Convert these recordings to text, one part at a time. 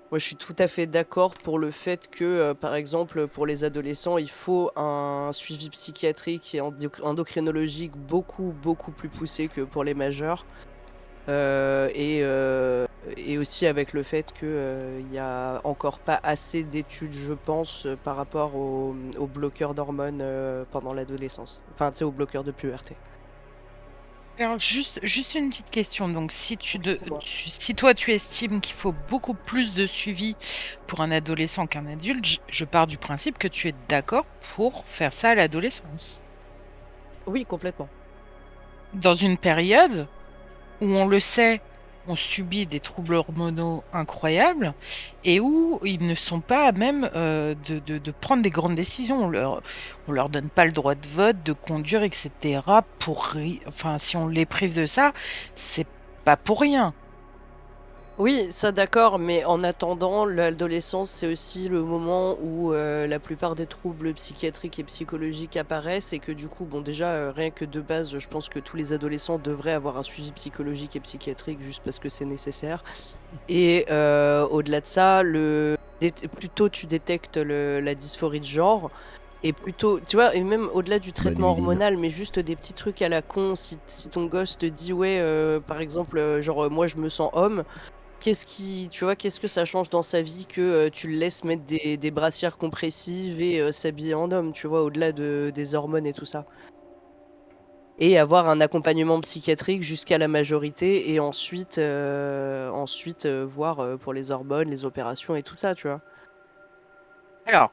Moi, je suis tout à fait d'accord pour le fait que, par exemple, pour les adolescents, il faut un suivi psychiatrique et endocrinologique beaucoup plus poussé que pour les majeurs. Euh, et, euh, et aussi avec le fait que, il y a encore pas assez d'études, je pense, par rapport aux bloqueurs d'hormones pendant l'adolescence. Enfin, tu sais, aux bloqueurs de puberté. Alors, juste une petite question. Donc, Dis-moi. si toi, tu estimes qu'il faut beaucoup plus de suivi pour un adolescent qu'un adulte, je pars du principe que tu es d'accord pour faire ça à l'adolescence. Oui, complètement. Dans une période où on le sait, on subit des troubles hormonaux incroyables et où ils ne sont pas à même de prendre des grandes décisions. On leur donne pas le droit de vote, de conduire, etc. Enfin, si on les prive de ça, c'est pas pour rien. Oui, ça d'accord, mais en attendant, l'adolescence, c'est aussi le moment où la plupart des troubles psychiatriques et psychologiques apparaissent et que du coup, bon déjà, rien que de base, je pense que tous les adolescents devraient avoir un suivi psychologique et psychiatrique juste parce que c'est nécessaire. Et au-delà de ça, plus tôt tu détectes la dysphorie de genre, et plutôt, tu vois, et même au-delà du traitement Manuline. hormonal, mais juste des petits trucs à la con, si ton gosse te dit, ouais, par exemple, genre, moi je me sens homme. Tu vois, qu'est-ce que ça change dans sa vie que tu le laisses mettre des brassières compressives et s'habiller en homme, tu vois, au-delà des hormones et tout ça. Et avoir un accompagnement psychiatrique jusqu'à la majorité et ensuite voir pour les hormones, les opérations et tout ça, tu vois. Alors,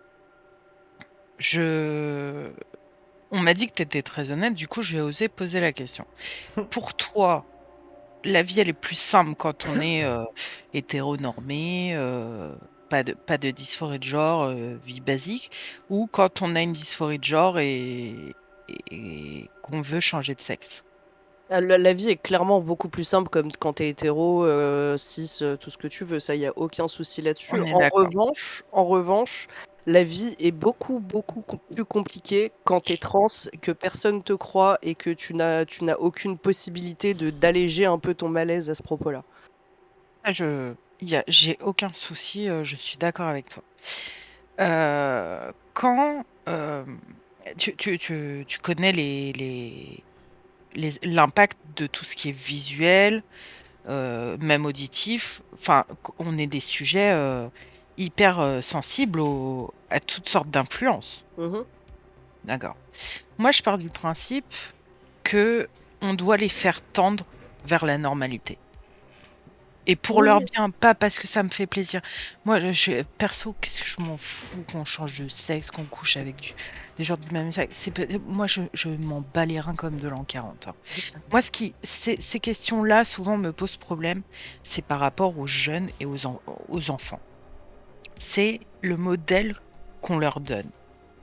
je... on m'a dit que tu étais très honnête, du coup, je vais oser poser la question. Pour toi, la vie, elle est plus simple quand on est hétéronormé, pas de dysphorie de genre, vie basique, ou quand on a une dysphorie de genre et qu'on veut changer de sexe. La vie est clairement beaucoup plus simple comme quand t'es hétéro, cis, tout ce que tu veux, ça y a aucun souci là-dessus. On est d'accord. En revanche, la vie est beaucoup plus compliquée quand t'es trans, que personne te croit et que tu n'as aucune possibilité d'alléger un peu ton malaise à ce propos-là. Ah, j'ai aucun souci, je suis d'accord avec toi. Quand tu connais l'impact de tout ce qui est visuel, même auditif, enfin, on est des sujets hyper sensibles à toutes sortes d'influences. Mhm. D'accord. Moi, je pars du principe que on doit les faire tendre vers la normalité. Et pour leur Oui, bien, pas parce que ça me fait plaisir. Moi, perso, qu'est-ce que je m'en fous qu'on change de sexe, qu'on couche avec des gens du même sexe. Moi, je m'en bats les reins comme de l'an 40. Hein. Moi, ces questions-là, souvent, me posent problème. C'est par rapport aux jeunes et aux enfants. C'est le modèle qu'on leur donne.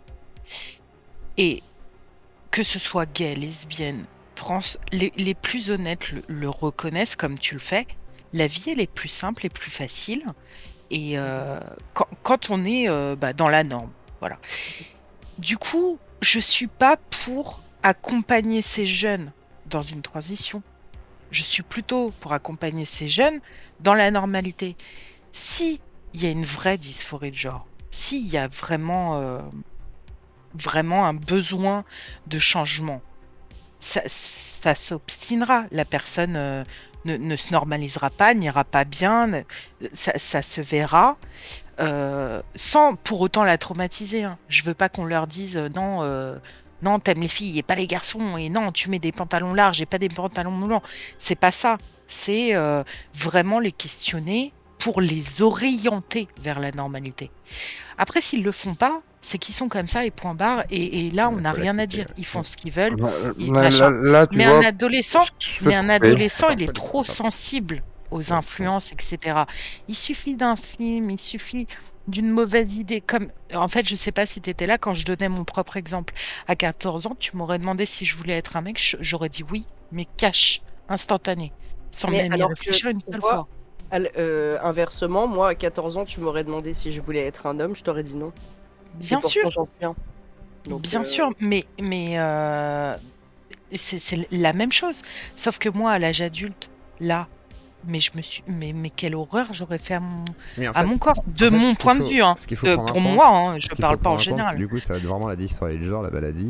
Et que ce soit gay, lesbienne, trans, les plus honnêtes le reconnaissent comme tu le fais. La vie, elle est plus simple et plus facile. Et quand on est dans la norme. Voilà. Du coup, je suis pas pour accompagner ces jeunes dans une transition. Je suis plutôt pour accompagner ces jeunes dans la normalité. Si il y a une vraie dysphorie de genre, s'il y a vraiment un besoin de changement, ça s'obstinera. La personne ne se normalisera pas, n'ira pas bien, ça se verra, sans pour autant la traumatiser. Hein. Je veux pas qu'on leur dise non, non, t'aimes les filles et pas les garçons, et non, tu mets des pantalons larges et pas des pantalons moulants. C'est pas ça. C'est vraiment les questionner pour les orienter vers la normalité. Après, s'ils le font pas, c'est qu'ils sont comme ça et point barre. Et là, on Il n'a faut rien à l'accepter. dire. Ils font ce qu'ils veulent, Là, machin. tu vois, je peux Mais te un couper. adolescent, Attends, il pas est du tout. trop Attends. sensible aux Ouais, ça. influences, etc. Il suffit d'un film, il suffit d'une mauvaise idée. Comme, en fait, je sais pas si tu étais là quand je donnais mon propre exemple. À 14 ans, tu m'aurais demandé si je voulais être un mec, j'aurais dit oui, mais cash, instantané, sans mais même y alors que, réfléchir une tu seule vois, fois. inversement, moi, à 14 ans, tu m'aurais demandé si je voulais être un homme, je t'aurais dit non. Et Bien pourtant, sûr, j'en suis un. Donc, bien sûr, mais c'est la même chose. Sauf que moi, à l'âge adulte, là. mais je me suis, mais quelle horreur j'aurais fait Mais à mon corps, de mon point de vue, hein. Pour moi, hein, je parle pas en général. Du coup, ça va être vraiment la dysphorie de genre, la maladie.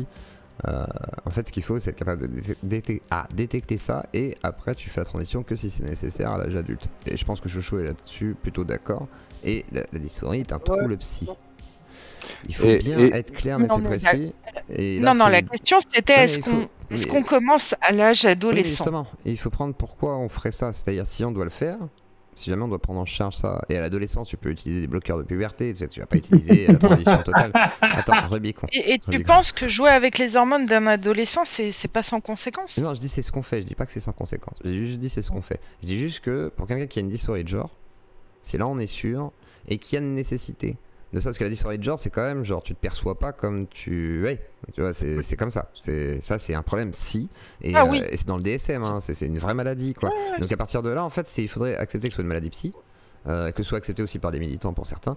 En fait, ce qu'il faut, c'est être capable de détecter ça, et après, tu fais la transition que si c'est nécessaire à l'âge adulte. Et je pense que Chocho est là-dessus plutôt d'accord. Et la dysphorie est un trouble psy. Il faut bien être clair, net et précis. Non, la question c'était est-ce qu'on commence à l'âge adolescent? Justement, et il faut prendre pourquoi on ferait ça. C'est-à-dire, si on doit le faire, si jamais on doit prendre en charge ça, et à l'adolescence, tu peux utiliser des bloqueurs de puberté, tu vas pas utiliser la transition totale. Attends, Rubicon. Et tu penses que jouer avec les hormones d'un adolescent, c'est pas sans conséquence? Non, je dis c'est ce qu'on fait, je dis pas que c'est sans conséquence. J'ai juste dit c'est ce qu'on fait. Je dis juste que pour quelqu'un qui a une dysphorie de genre, c'est là on est sûr, et qu'il y a une nécessité. De ça, parce que la dysphorie de genre, c'est quand même genre tu te perçois pas comme tu es. Tu vois, c'est comme ça. Ça, c'est un problème si. Et, et c'est dans le DSM, hein, c'est une vraie maladie, quoi. Donc à partir de là, en fait, il faudrait accepter que ce soit une maladie psy, que ce soit accepté aussi par des militants pour certains,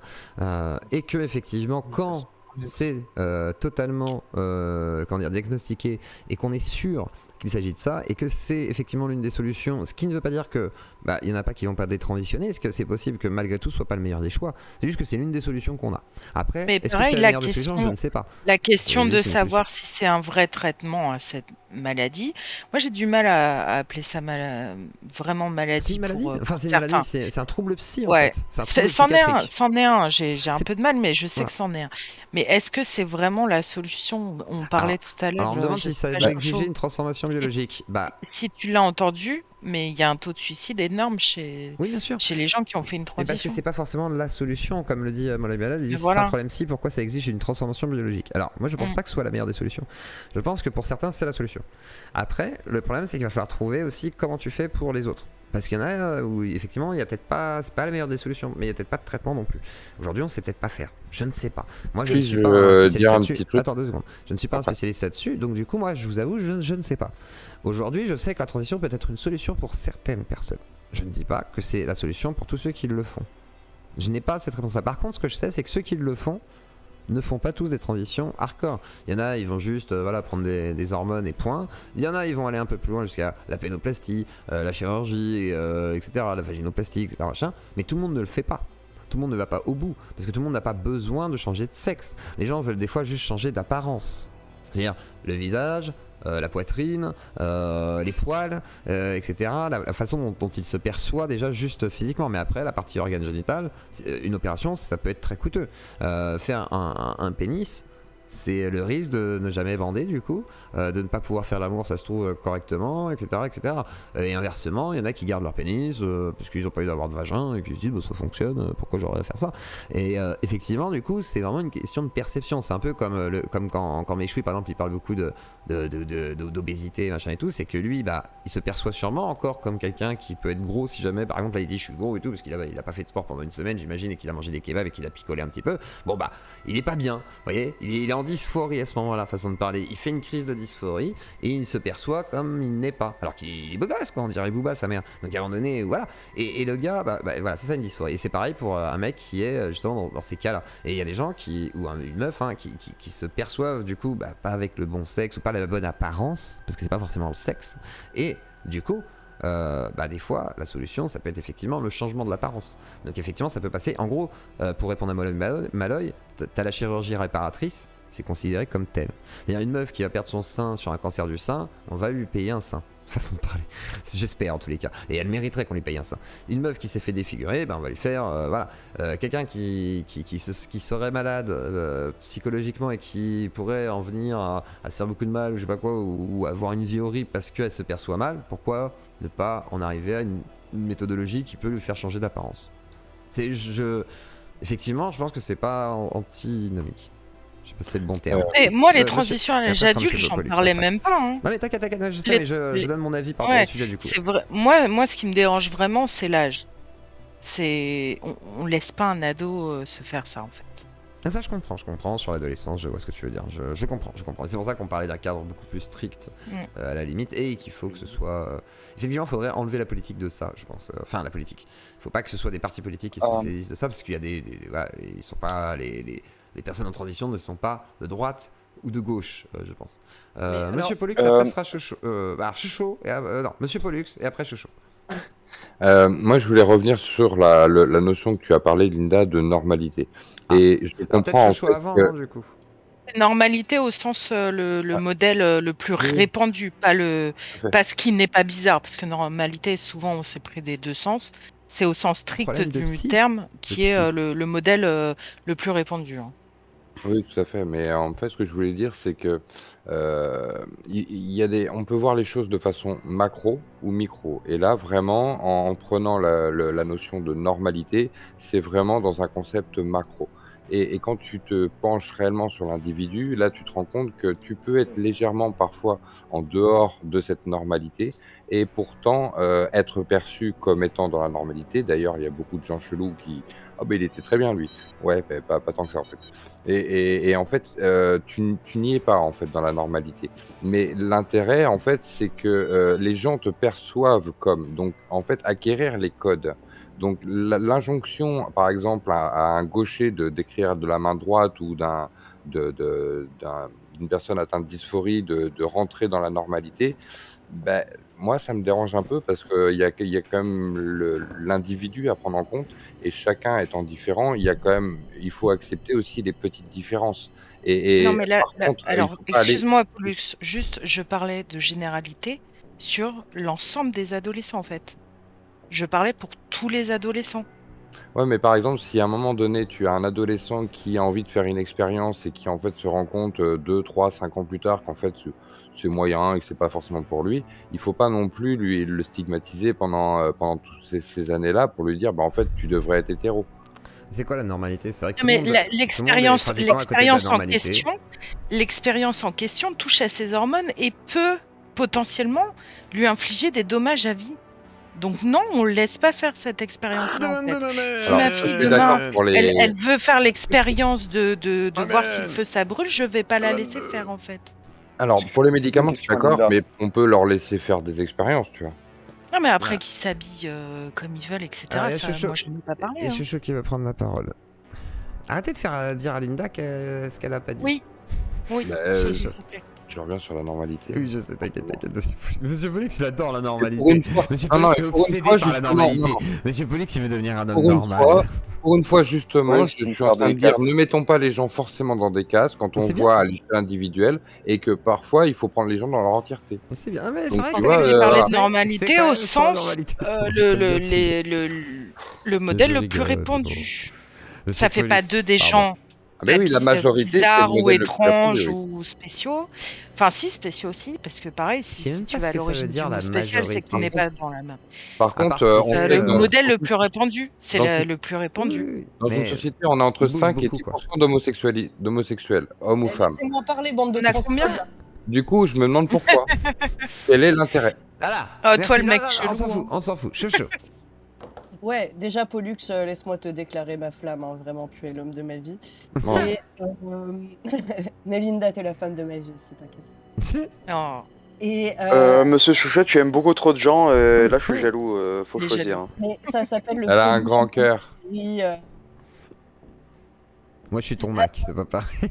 et que effectivement, quand c'est totalement comment dire, diagnostiqué et qu'on est sûr qu'il s'agit de ça et que c'est effectivement l'une des solutions, ce qui ne veut pas dire que il y en a pas qui vont pas détransitionner, est-ce que c'est possible que malgré tout ce soit pas le meilleur des choix, c'est juste que c'est l'une des solutions qu'on a. Après, est-ce que c'est la meilleure des solutions, je ne sais pas. La question de savoir si c'est un vrai traitement à cette maladie, moi j'ai du mal à appeler ça vraiment maladie. Enfin c'est une maladie, c'est un trouble psy en fait. C'en est un, j'ai un peu de mal, mais je sais que c'en est un. Mais est-ce que c'est vraiment la solution? On parlait tout à l'heure. Alors on me demande si ça va exiger une transformation biologique. Si tu l'as entendu, mais il y a un taux de suicide énorme chez les gens qui ont fait une transition. Et parce que c'est pas forcément la solution, comme le dit Molly Balal, il dit c'est un problème si, pourquoi ça exige une transformation biologique. Alors moi je pense pas que ce soit la meilleure des solutions. Je pense que pour certains c'est la solution. Après, le problème c'est qu'il va falloir trouver aussi comment tu fais pour les autres. Parce qu'il y en a où effectivement il y a peut-être pas, c'est pas la meilleure des solutions, mais il y a peut-être pas de traitement non plus. Aujourd'hui on sait peut-être pas faire, je ne sais pas. Moi je ne suis pas un spécialiste là-dessus. Attends 2 secondes, je ne suis pas un spécialiste là-dessus, donc du coup moi je vous avoue je ne sais pas. Aujourd'hui je sais que la transition peut être une solution pour certaines personnes. Je ne dis pas que c'est la solution pour tous ceux qui le font. Je n'ai pas cette réponse-là. Par contre ce que je sais c'est que ceux qui le font ne font pas tous des transitions hardcore. Il y en a, ils vont juste prendre des hormones et point. Il y en a, ils vont aller un peu plus loin jusqu'à la pénoplastie, la chirurgie, etc., la vaginoplastie, etc. Machin. Mais tout le monde ne le fait pas. Tout le monde ne va pas au bout. Parce que tout le monde n'a pas besoin de changer de sexe. Les gens veulent des fois juste changer d'apparence. C'est-à-dire le visage, la poitrine, les poils, etc. La façon dont il se perçoit déjà juste physiquement. Mais après, la partie organe génital, une opération, ça peut être très coûteux. Faire un pénis, c'est le risque de ne jamais bander du coup, de ne pas pouvoir faire l'amour, ça se trouve correctement, etc., etc. Et inversement, il y en a qui gardent leur pénis parce qu'ils n'ont pas eu d'avoir de vagin et qui se disent ça fonctionne, pourquoi j'aurais à faire ça. Et effectivement, du coup, c'est vraiment une question de perception. C'est un peu comme quand Méchoui, par exemple, il parle beaucoup d'obésité, machin et tout, c'est que lui, il se perçoit sûrement encore comme quelqu'un qui peut être gros si jamais, par exemple, là il dit je suis gros et tout, parce qu'il a pas fait de sport pendant une semaine, j'imagine, et qu'il a mangé des kebabs et qu'il a picolé un petit peu. Bon il est pas bien, vous voyez, il est en dysphorie à ce moment-là, façon de parler. Il fait une crise de dysphorie et il se perçoit comme il n'est pas. Alors qu'il est beau gosse, quoi, on dirait Booba, sa mère. Donc à un moment donné, voilà. Et le gars, voilà, c'est ça une dysphorie. Et c'est pareil pour un mec qui est justement dans ces cas-là. Et il y a des gens ou une meuf qui se perçoivent du coup pas avec le bon sexe ou pas la bonne apparence, parce que c'est pas forcément le sexe. Et du coup, des fois, la solution, ça peut être effectivement le changement de l'apparence. Donc effectivement, ça peut passer. En gros, pour répondre à Maloy, t'as la chirurgie réparatrice, c'est considéré comme tel. C'est-à-dire une meuf qui va perdre son sein sur un cancer du sein, on va lui payer un sein. Façon de parler. J'espère en tous les cas. Et elle mériterait qu'on lui paye un sein. Une meuf qui s'est fait défigurer, on va lui faire quelqu'un qui serait malade psychologiquement et qui pourrait en venir à se faire beaucoup de mal ou je sais pas quoi, ou avoir une vie horrible parce qu'elle se perçoit mal, pourquoi ne pas en arriver à une méthodologie qui peut lui faire changer d'apparence? Effectivement, je pense que c'est pas antinomique. Je sais pas si c'est le bon terme. Moi, les transitions à l'âge adulte, j'en parlais même pas. Hein. Non mais t'inquiète, je sais, mais je donne mon avis par rapport au sujet du coup. Vrai. Moi, ce qui me dérange vraiment, c'est l'âge. On laisse pas un ado se faire ça en fait. Ça je comprends, sur l'adolescence, je vois ce que tu veux dire, je comprends. C'est pour ça qu'on parlait d'un cadre beaucoup plus strict à la limite, et qu'il faut que ce soit... Effectivement, il faudrait enlever la politique de ça, je pense. Enfin, la politique. Il faut pas que ce soit des partis politiques qui se saisissent de ça, parce qu'il y a ils sont pas... Les personnes en transition ne sont pas de droite ou de gauche, je pense. Monsieur Pollux, après sera Chocho. Chocho, non, Monsieur Pollux, et après Chocho. Moi, je voulais revenir sur la notion que tu as parlé, Linda, de normalité. Et je comprends en fait avant, que... non, du coup. Normalité au sens le modèle le plus répandu, pas ce qui n'est pas bizarre, parce que normalité, souvent, on s'est pris des deux sens. C'est au sens strict du terme qui est le modèle le plus répandu. Hein. Oui, tout à fait. Mais en fait, ce que je voulais dire, c'est que y a on peut voir les choses de façon macro ou micro. Et là, vraiment, en prenant la notion de normalité, c'est vraiment dans un concept macro. Et quand tu te penches réellement sur l'individu, là, tu te rends compte que tu peux être légèrement parfois en dehors de cette normalité et pourtant être perçu comme étant dans la normalité. D'ailleurs, il y a beaucoup de gens chelous qui... Ah ben il était très bien lui. Ouais, ben, pas tant que ça en fait. Et en fait, tu n'y es pas en fait dans la normalité. Mais l'intérêt en fait, c'est que les gens te perçoivent comme. Donc en fait, acquérir les codes. Donc l'injonction, par exemple, à un gaucher d'écrire de la main droite ou d'une personne atteinte de dysphorie de rentrer dans la normalité, ben, moi, ça me dérange un peu parce qu'il y a quand même l'individu à prendre en compte et chacun étant différent, il faut accepter aussi les petites différences. Non, mais là, par contre, alors, excuse-moi, Pollux, juste, je parlais de généralité sur l'ensemble des adolescents, en fait. Je parlais pour tous les adolescents. Ouais, mais par exemple, si à un moment donné, tu as un adolescent qui a envie de faire une expérience et qui en fait se rend compte 2, 3, 5 ans plus tard qu'en fait c'est moyen et que c'est pas forcément pour lui, il faut pas non plus le stigmatiser pendant toutes ces années-là pour lui dire bah en fait tu devrais être hétéro. C'est quoi la normalité? C'est vrai que mais l'expérience en question touche à ses hormones et peut potentiellement lui infliger des dommages à vie. Donc non, on le laisse pas faire cette expérience-là. En fait. Si ma fille demain, elle veut faire l'expérience de voir si le feu ça brûle, je vais pas la laisser faire en fait. Alors pour les médicaments, je suis d'accord, mais on peut leur laisser faire des expériences, tu vois. Non mais après qu'ils s'habillent comme ils veulent, etc. Moi je n'ai pas parlé. Et Chucho qui veut prendre la parole. Arrêtez de faire dire à Linda ce qu'elle a pas dit. Oui. Oui. S'il vous plaît. Je reviens sur la normalité. Oui, je sais, t'inquiète. Monsieur Polix, il adore la normalité. Monsieur Polix est obsédé par la normalité. Monsieur Polix, il veut devenir un homme normal. Pour une fois, justement, je suis en train de dire, ne mettons pas les gens forcément dans des cases quand on voit à l'échelle individuelle et que parfois, il faut prendre les gens dans leur entièreté. C'est bien, mais c'est vrai que tu parlais de normalité au sens le modèle le plus répandu. Ça fait pas d'eux des gens... Ah ben oui, la majorité, bizarres ou étranges ou spéciaux. Enfin, si, spéciaux aussi, parce que pareil, si tu vas à l'origine du mot spécial, c'est que tu n'es pas dans la main. Par contre, le modèle le plus répandu, c'est le plus répandu. Dans une société, on a entre 5 et 10% d'homosexuels, hommes ou femmes. Laissez-moi parler, bande de combien? Du coup, je me demande pourquoi. Quel est l'intérêt? Voilà. Toi, le mec chelou. On s'en fout. Chocho. Ouais, déjà, Pollux, laisse-moi te déclarer ma flamme, hein. Vraiment, tu es l'homme de ma vie. Oh. Et Melinda, t'es la femme de ma vie aussi, t'inquiète. Oh. Et Monsieur Chouchet, tu aimes beaucoup trop de gens, là je suis jaloux, faut choisir. Hein. Mais ça s'appelle le... Elle a un grand cœur. Oui, Moi je suis ton Mac, c'est pas pareil.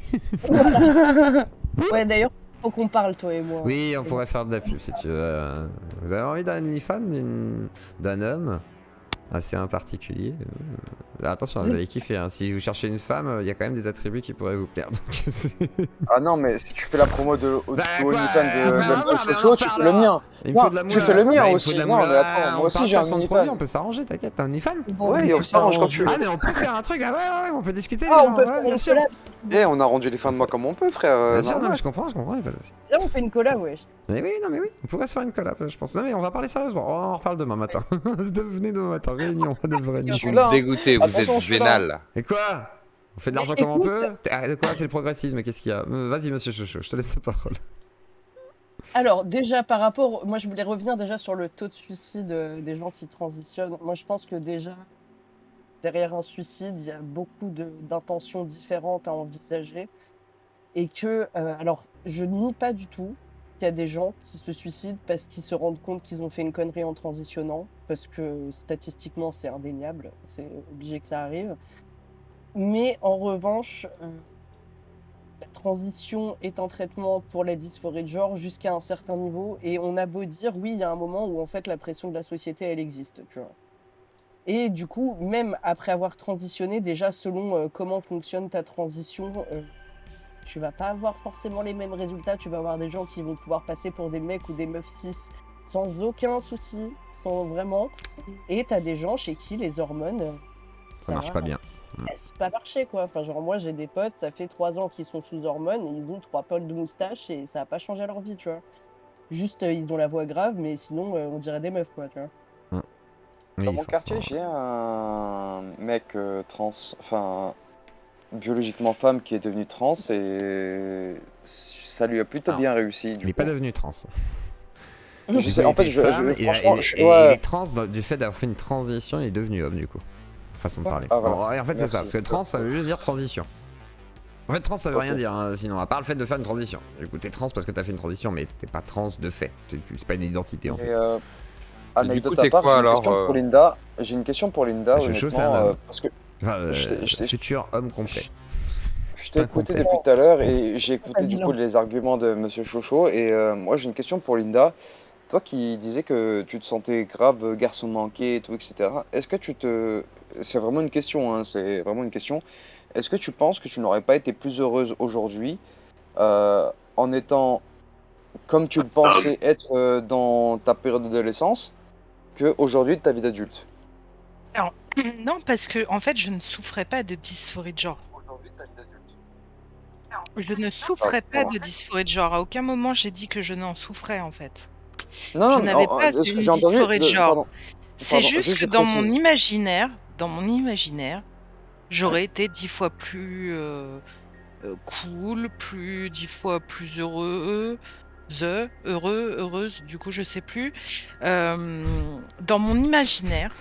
Ouais, d'ailleurs, faut qu'on parle, toi et moi. Oui, on pourrait faire de la pub si tu veux. Vous avez envie d'une femme, d'un homme assez un particulier. Attention, vous allez kiffer. Hein. Si vous cherchez une femme, il y a quand même des attributs qui pourraient vous plaire. Donc, ah non, mais si tu fais la promo de OnlyFans de Chocho, tu fais le mien. Tu fais le mien aussi. Non, mais attends, moi aussi j'ai un OnlyFans. On peut s'arranger, t'inquiète, t'as un OnlyFans? Oui, on s'arrange quand tu veux. Ah, mais on peut faire un truc, ouais, on peut discuter. On peut faire bien sûr. Eh, on a rendu les fins de mois comme on peut, frère. Bien sûr, non, je comprends, il pas de soucis. Viens, on fait une collab, wesh. Mais oui, on pourrait se faire une collab, je pense. Non, mais on va parler sérieusement, on en reparle demain matin. Venez demain matin, réunion, de vraie Je suis dégoûté, vous êtes vénal. Et quoi? On fait de l'argent comme on peut? De quoi? C'est le progressisme, qu'est-ce qu'il y a? Vas-y, monsieur Chocho, je te laisse la parole. Alors, déjà, par rapport... Moi, je voulais revenir déjà sur le taux de suicide des gens qui transitionnent. Moi, je pense que déjà, derrière un suicide, il y a beaucoup d'intentions différentes à envisager. Et que... alors, je nie pas du tout qu'il y a des gens qui se suicident parce qu'ils se rendent compte qu'ils ont fait une connerie en transitionnant. Parce que, statistiquement, c'est indéniable. C'est obligé que ça arrive. Mais, en revanche... la transition est un traitement pour la dysphorie de genre jusqu'à un certain niveau. Et on a beau dire, oui, il y a un moment où en fait la pression de la société, elle existe, tu vois. Et du coup, même après avoir transitionné, déjà selon comment fonctionne ta transition, tu vas pas avoir forcément les mêmes résultats. Tu vas avoir des gens qui vont pouvoir passer pour des mecs ou des meufs cis sans aucun souci, sans vraiment. Et t'as des gens chez qui les hormones... ça marche pas bien. C'est pas marché quoi. Enfin, genre moi j'ai des potes, ça fait 3 ans qu'ils sont sous hormones et ils ont 3 poils de moustache et ça a pas changé leur vie, tu vois. Juste ils ont la voix grave, mais sinon on dirait des meufs quoi, tu vois. Dans mon quartier, j'ai un mec trans, enfin biologiquement femme qui est devenu trans et ça lui a plutôt bien réussi. Il est pas devenu trans. Je sais, en fait, franchement, il est trans du fait d'avoir fait une transition, il est devenu homme du coup. Façon de parler. Ah, voilà. Bon, en fait, c'est ça, parce que trans, ça veut juste dire transition. En fait, trans, ça veut rien dire, hein, sinon, à part le fait de faire une transition. Du coup, t'es trans parce que t'as fait une transition, mais t'es pas trans de fait. C'est pas une identité en fait. Anecdote à part, j'ai une question pour Linda, honnêtement, parce que futur homme complet. Je t'ai écouté depuis tout à l'heure et j'ai écouté du coup les arguments de Monsieur Chocho et moi j'ai une question pour Linda. Toi qui disais que tu te sentais grave garçon manqué et tout, etc. Est-ce que tu te... C'est vraiment une question, hein, c'est vraiment une question. Est-ce que tu penses que tu n'aurais pas été plus heureuse aujourd'hui en étant comme tu le pensais être dans ta période d'adolescence qu'aujourd'hui de ta vie d'adulte? Alors, non, parce que en fait, je ne souffrais pas de dysphorie de genre. Je ne souffrais pas de dysphorie de genre. À aucun moment j'ai dit que je n'en souffrais en fait. Non, je n'avais pas une dysphorie de genre. C'est juste que dans mon imaginaire, j'aurais été 10 fois plus cool, 10 fois plus heureuse, du coup je sais plus. Dans mon imaginaire,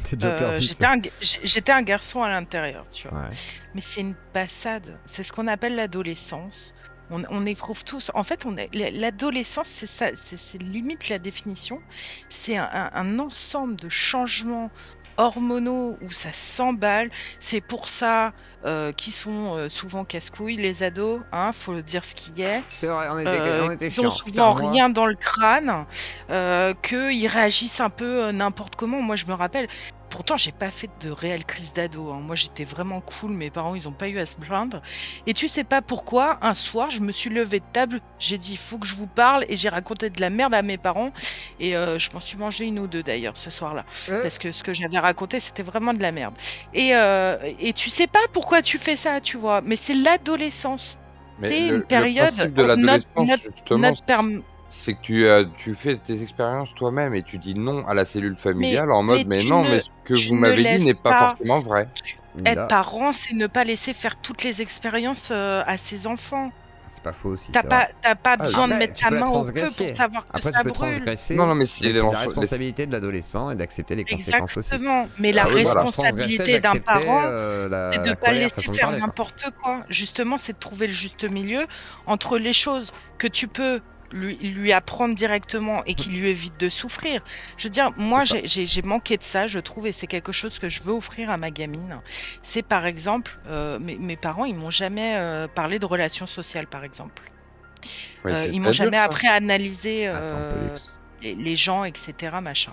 j'étais un garçon à l'intérieur, tu vois. Ouais. Mais c'est une passade. C'est ce qu'on appelle l'adolescence. On éprouve tous. En fait, l'adolescence, c'est ça, c'est limite la définition. C'est un ensemble de changements hormonaux où ça s'emballe. C'est pour ça qu'ils sont souvent casse-couilles, les ados, hein, faut le dire ce qu'il est. C'est vrai, on était ils ont souvent rien dans le crâne, qu'ils réagissent un peu n'importe comment. Moi, je me rappelle. Pourtant, j'ai pas fait de réelle crise d'ado. Hein. Moi, j'étais vraiment cool. Mes parents, ils ont pas eu à se plaindre. Et tu sais pas pourquoi, un soir, je me suis levée de table. J'ai dit, il faut que je vous parle. Et j'ai raconté de la merde à mes parents. Et je m'en suis mangé une ou deux d'ailleurs ce soir-là. Parce que ce que j'avais raconté, c'était vraiment de la merde. Et tu sais pas pourquoi tu fais ça, tu vois. Mais c'est l'adolescence. C'est une période. De l'adolescence, c'est que tu fais tes expériences toi-même et tu dis non à la cellule familiale en mode mais non, mais ce que vous m'avez dit n'est pas forcément vrai. Être parent, c'est ne pas laisser faire toutes les expériences à ses enfants. C'est pas faux aussi. T'as pas besoin de mettre ta main au feu pour savoir que ça brûle. Non, mais c'est la responsabilité de l'adolescent et d'accepter les conséquences aussi. Exactement. Mais la responsabilité d'un parent, c'est de ne pas laisser faire n'importe quoi. Justement, c'est de trouver le juste milieu entre les choses que tu peux lui apprendre directement et qui lui évite de souffrir. Je veux dire, moi j'ai manqué de ça, je trouve, et c'est quelque chose que je veux offrir à ma gamine. C'est par exemple, mes parents, ils m'ont jamais parlé de relations sociales, par exemple. Ils m'ont jamais appris à analyser les gens, etc. machin.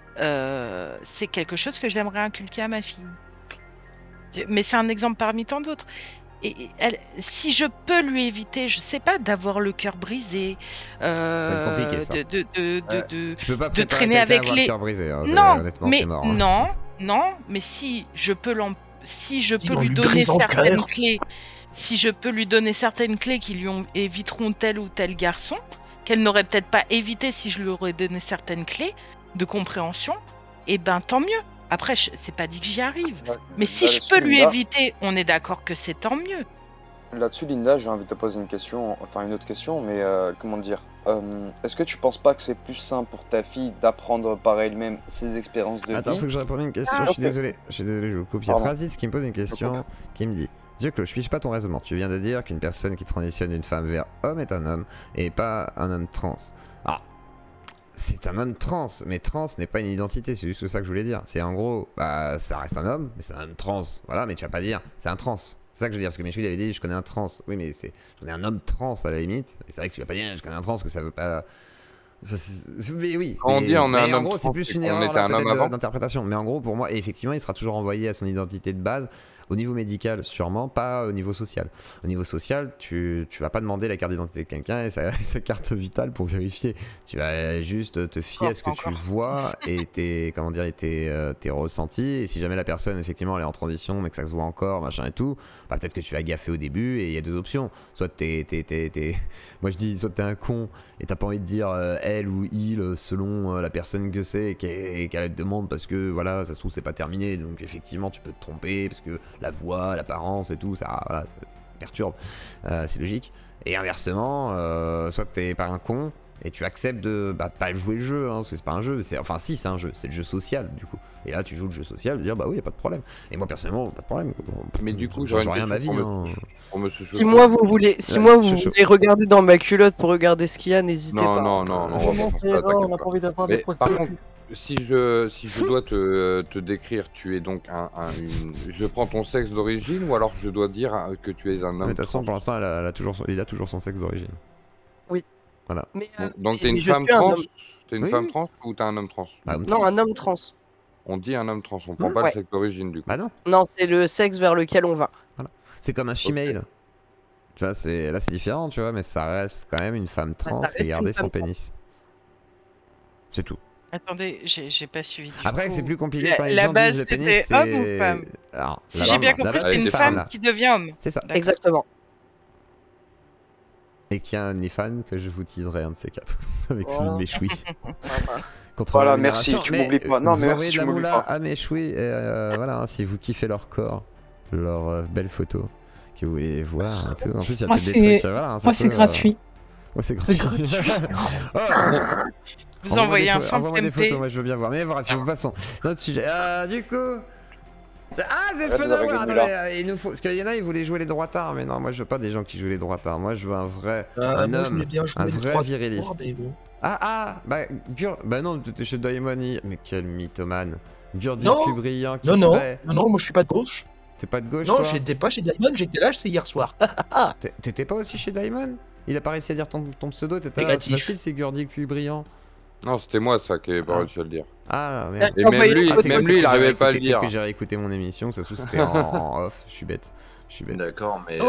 C'est quelque chose que j'aimerais inculquer à ma fille. Mais c'est un exemple parmi tant d'autres. Et si je peux lui éviter, je sais pas, d'avoir le cœur brisé, de traîner avec les. Brisé, hein, non, mais mort, hein. non, mais si je peux lui donner certaines clés, si je peux lui donner certaines clés qui lui éviteront tel ou tel garçon, qu'elle n'aurait peut-être pas évité si je lui aurais donné certaines clés de compréhension, et ben tant mieux. Après, c'est pas dit que j'y arrive. Mais si je peux lui éviter, on est d'accord que c'est tant mieux. Là-dessus, Linda, j'ai envie de te poser une autre question, mais comment dire est-ce que tu penses pas que c'est plus simple pour ta fille d'apprendre par elle-même ses expériences de vie? Attends, faut que je réponde à une question, je suis désolé, je vous coupe. Il y a Transit qui me pose une question, qui me dit: Dieu Claude, je fiche pas ton raisonnement. Tu viens de dire qu'une personne qui transitionne d'une femme vers homme est un homme, et pas un homme trans. Ah, c'est un homme trans, mais trans n'est pas une identité, c'est juste ça que je voulais dire. C'est en gros, bah ça reste un homme, mais c'est un homme trans. Voilà, mais tu vas pas dire c'est un trans. C'est ça que je veux dire, parce que Méchoui avait dit je connais un trans. Oui, mais je connais un homme trans à la limite. Et c'est vrai que tu vas pas dire je connais un trans, que ça veut pas. Mais oui. Quand on dit on est un en homme gros, c'est trans, plus c'est une qu'on erreur était un homme avant. d'interprétation. Mais en gros, pour moi, et effectivement, il sera toujours envoyé à son identité de base. Au niveau médical, sûrement, pas au niveau social. Au niveau social, tu vas pas demander la carte d'identité de quelqu'un et sa carte vitale pour vérifier. Tu vas juste te fier à ce que tu vois et tes ressentis. Et si jamais la personne, effectivement, elle est en transition, mais que ça se voit encore, machin et tout, bah, peut-être que tu vas gaffer au début et il y a deux options. Soit moi je dis, soit t'es un con et t'as pas envie de dire elle ou il selon la personne que c'est et qu'elle te demande parce que voilà, ça se trouve c'est pas terminé. Donc effectivement, tu peux te tromper parce que la voix, l'apparence et tout, ça perturbe, c'est logique. Et inversement, soit t'es pas un con et tu acceptes de pas jouer le jeu, hein, parce que c'est pas un jeu, enfin si c'est un jeu, c'est le jeu social du coup. Et là tu joues le jeu social, de dire bah oui y a pas de problème. Et moi personnellement pas de problème. Mais du coup j'aurais rien ma vie. Si moi vous voulez regarder dans ma culotte pour regarder ce qu'il y a, n'hésitez pas. Non, on n'a pas envie d'apprendre des procédures. Par contre, si je dois te décrire, tu es donc je prends ton sexe d'origine ou alors je dois dire que tu es un homme. De toute façon, pour l'instant, il a toujours son sexe d'origine. Oui. Voilà. Donc t'es une femme trans. T'es une femme trans ou t'es un homme trans? Non, un homme trans. On dit un homme trans, on prend pas le sexe d'origine du coup. Bah non. Non, c'est le sexe vers lequel on va. Voilà. C'est comme un she-male. Tu vois, là c'est différent, tu vois, mais ça reste quand même une femme trans et garder son pénis. C'est tout. Attendez, j'ai pas suivi. Après, c'est plus compliqué quand les gens disent le le pénis. C'était homme ou femme? Si j'ai bien compris, c'est une femme qui devient homme. C'est ça. Exactement. Et qu'il y a un Nifan que je vous teaserai un de ces quatre avec son Méchoui. Voilà, merci, tu m'oublies pas. Non, mais merci, tu m'oublies pas. À Méchoui, voilà, si vous kiffez leur corps, leurs belles photos que vous voulez voir et tout. En plus, il y a peut-être des trucs. Voilà, moi, c'est gratuit. Moi, c'est gratuit. Vous envoyez un fan envoie-moi des photos, moi je veux bien voir. Mais bref, passons. Notre sujet. Du coup. C'est fun à voir. Attendez, il nous faut. Parce qu'il y en a, ils voulaient jouer les droitards. Mais non, moi je veux pas des gens qui jouent les droitards. Moi je veux un vrai. Un homme. Un vrai viriliste. Bah non, t'es chez Daimon. Mais quel mythomane. Gurdi plus brillant qui serait. Non, moi je suis pas de gauche. T'es pas de gauche? Non, j'étais pas chez Daimon, j'étais là, c'est hier soir. T'étais pas aussi chez Daimon? Il a pas réussi à dire ton pseudo, t'étais là. C'est facile, c'est Gurdi plus brillant. Non, c'était moi ça qui n'avait pas réussi à le dire. Ah merde. Et même lui, il arrivait pas à le dire. J'ai réécouté mon émission, ça se trouve c'était en off, je suis bête. D'accord, mais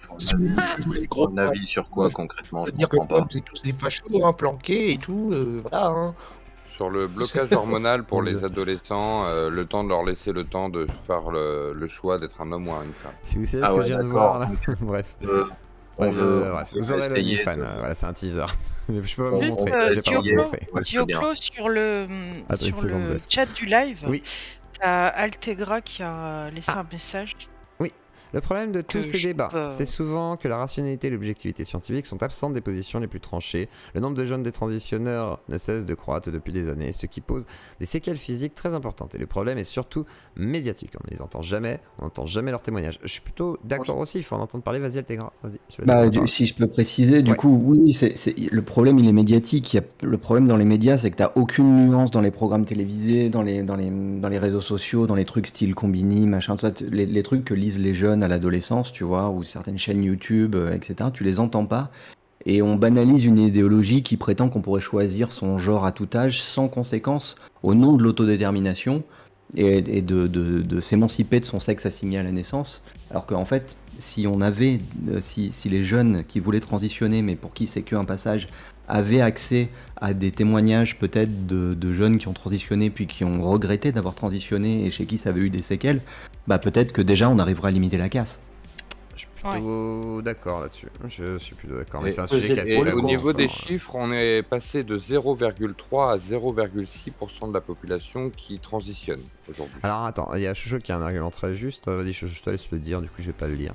un avis sur quoi concrètement? Je dire que c'est tous des fachos, planqués et tout, voilà. Hein. Sur le blocage hormonal pour les adolescents, le temps de leur laisser le temps de faire le choix d'être un homme ou une femme. Si vous savez ce que je viens de voir là, bref. Bref, vous aurez le Nifan, voilà, c'est un teaser. Je peux pas vous montrer. Dioclo, sur le chat du live, t'as Altegra qui a laissé un message. Oui. Le problème de tous ces débats, c'est souvent que la rationalité et l'objectivité scientifique sont absentes des positions les plus tranchées. Le nombre de jeunes détransitionneurs ne cesse de croître depuis des années, ce qui pose des séquelles physiques très importantes. Et le problème est surtout médiatique. On ne les entend jamais, on n'entend jamais leurs témoignages. Je suis plutôt d'accord aussi, il faut en entendre parler. Vas-y, Altegra. Si je peux préciser, du coup, oui, le problème il est médiatique. Le problème dans les médias, c'est que tu n'as aucune nuance dans les programmes télévisés, dans les réseaux sociaux, dans les trucs style Combini, machin, tout ça, les trucs que lisent les jeunes à l'adolescence, tu vois, ou certaines chaînes YouTube, etc. Tu les entends pas. Et on banalise une idéologie qui prétend qu'on pourrait choisir son genre à tout âge sans conséquence au nom de l'autodétermination et de s'émanciper de son sexe assigné à la naissance. Alors qu'en fait, si les jeunes qui voulaient transitionner, mais pour qui c'est qu'un passage, avaient accès à des témoignages peut-être de jeunes qui ont transitionné puis qui ont regretté d'avoir transitionné et chez qui ça avait eu des séquelles, bah peut-être que déjà on arrivera à limiter la casse. Je suis plutôt d'accord là-dessus. Je suis plutôt d'accord. Mais c'est un sujet qui est assez au niveau des chiffres, on est passé de 0,3 à 0,6% de la population qui transitionne aujourd'hui. Alors attends, il y a Chouchou qui a un argument très juste. Vas-y, je te laisse le dire, du coup je vais pas le lire.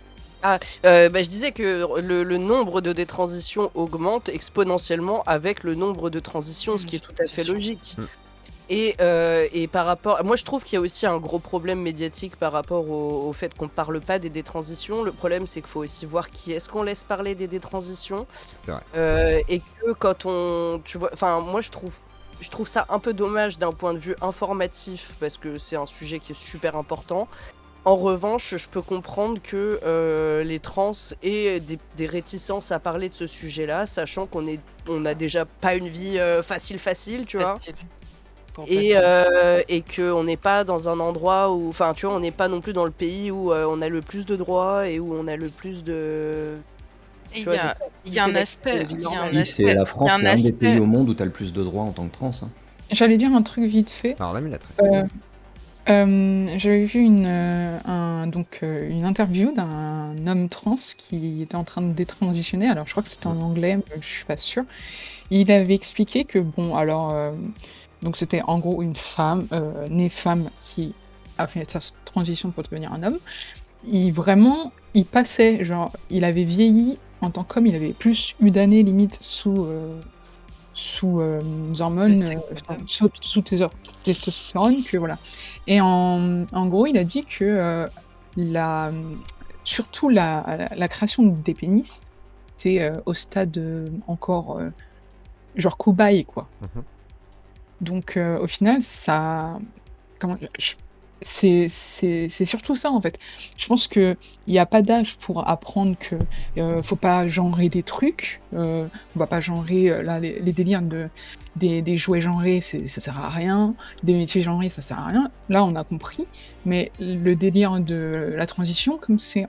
Je disais que le nombre de détransitions augmente exponentiellement avec le nombre de transitions, ce qui est tout à fait logique. Et par rapport... Moi je trouve qu'il y a aussi un gros problème médiatique par rapport au fait qu'on parle pas des détransitions. Le problème c'est qu'il faut aussi voir qui est-ce qu'on laisse parler des détransitions. C'est vrai. Et que quand on... Tu vois, enfin moi je trouve ça un peu dommage d'un point de vue informatif parce que c'est un sujet qui est super important. En revanche, je peux comprendre que les trans aient des réticences à parler de ce sujet-là, sachant on a déjà pas une vie facile, tu vois. Et qu'on n'est pas dans un endroit où, enfin, tu vois, on n'est pas non plus dans le pays où on a le plus de droits et où on a le plus de. Il y a un aspect. C'est la France, c'est un des pays au monde où tu as le plus de droits en tant que trans. Hein. J'allais dire un truc vite fait. Alors là, j'avais vu une interview d'un homme trans qui était en train de détransitionner. Alors, je crois que c'était en anglais, mais je suis pas sûre. Il avait expliqué que, donc c'était en gros une femme, née femme, qui a fait sa transition pour devenir un homme. Il passait, genre, il avait vieilli en tant qu'homme, il avait plus eu d'années limite sous hormones, sous testostérone que voilà. Et en gros, il a dit que surtout la création des pénis, c'est au stade encore genre cobaye quoi. Donc au final, ça, c'est surtout ça en fait. Je pense que il n'y a pas d'âge pour apprendre que faut pas genrer des trucs. On va pas genrer là les délires des jouets genrés, ça sert à rien. Des métiers genrés, ça sert à rien. Là, on a compris. Mais le délire de la transition, comme c'est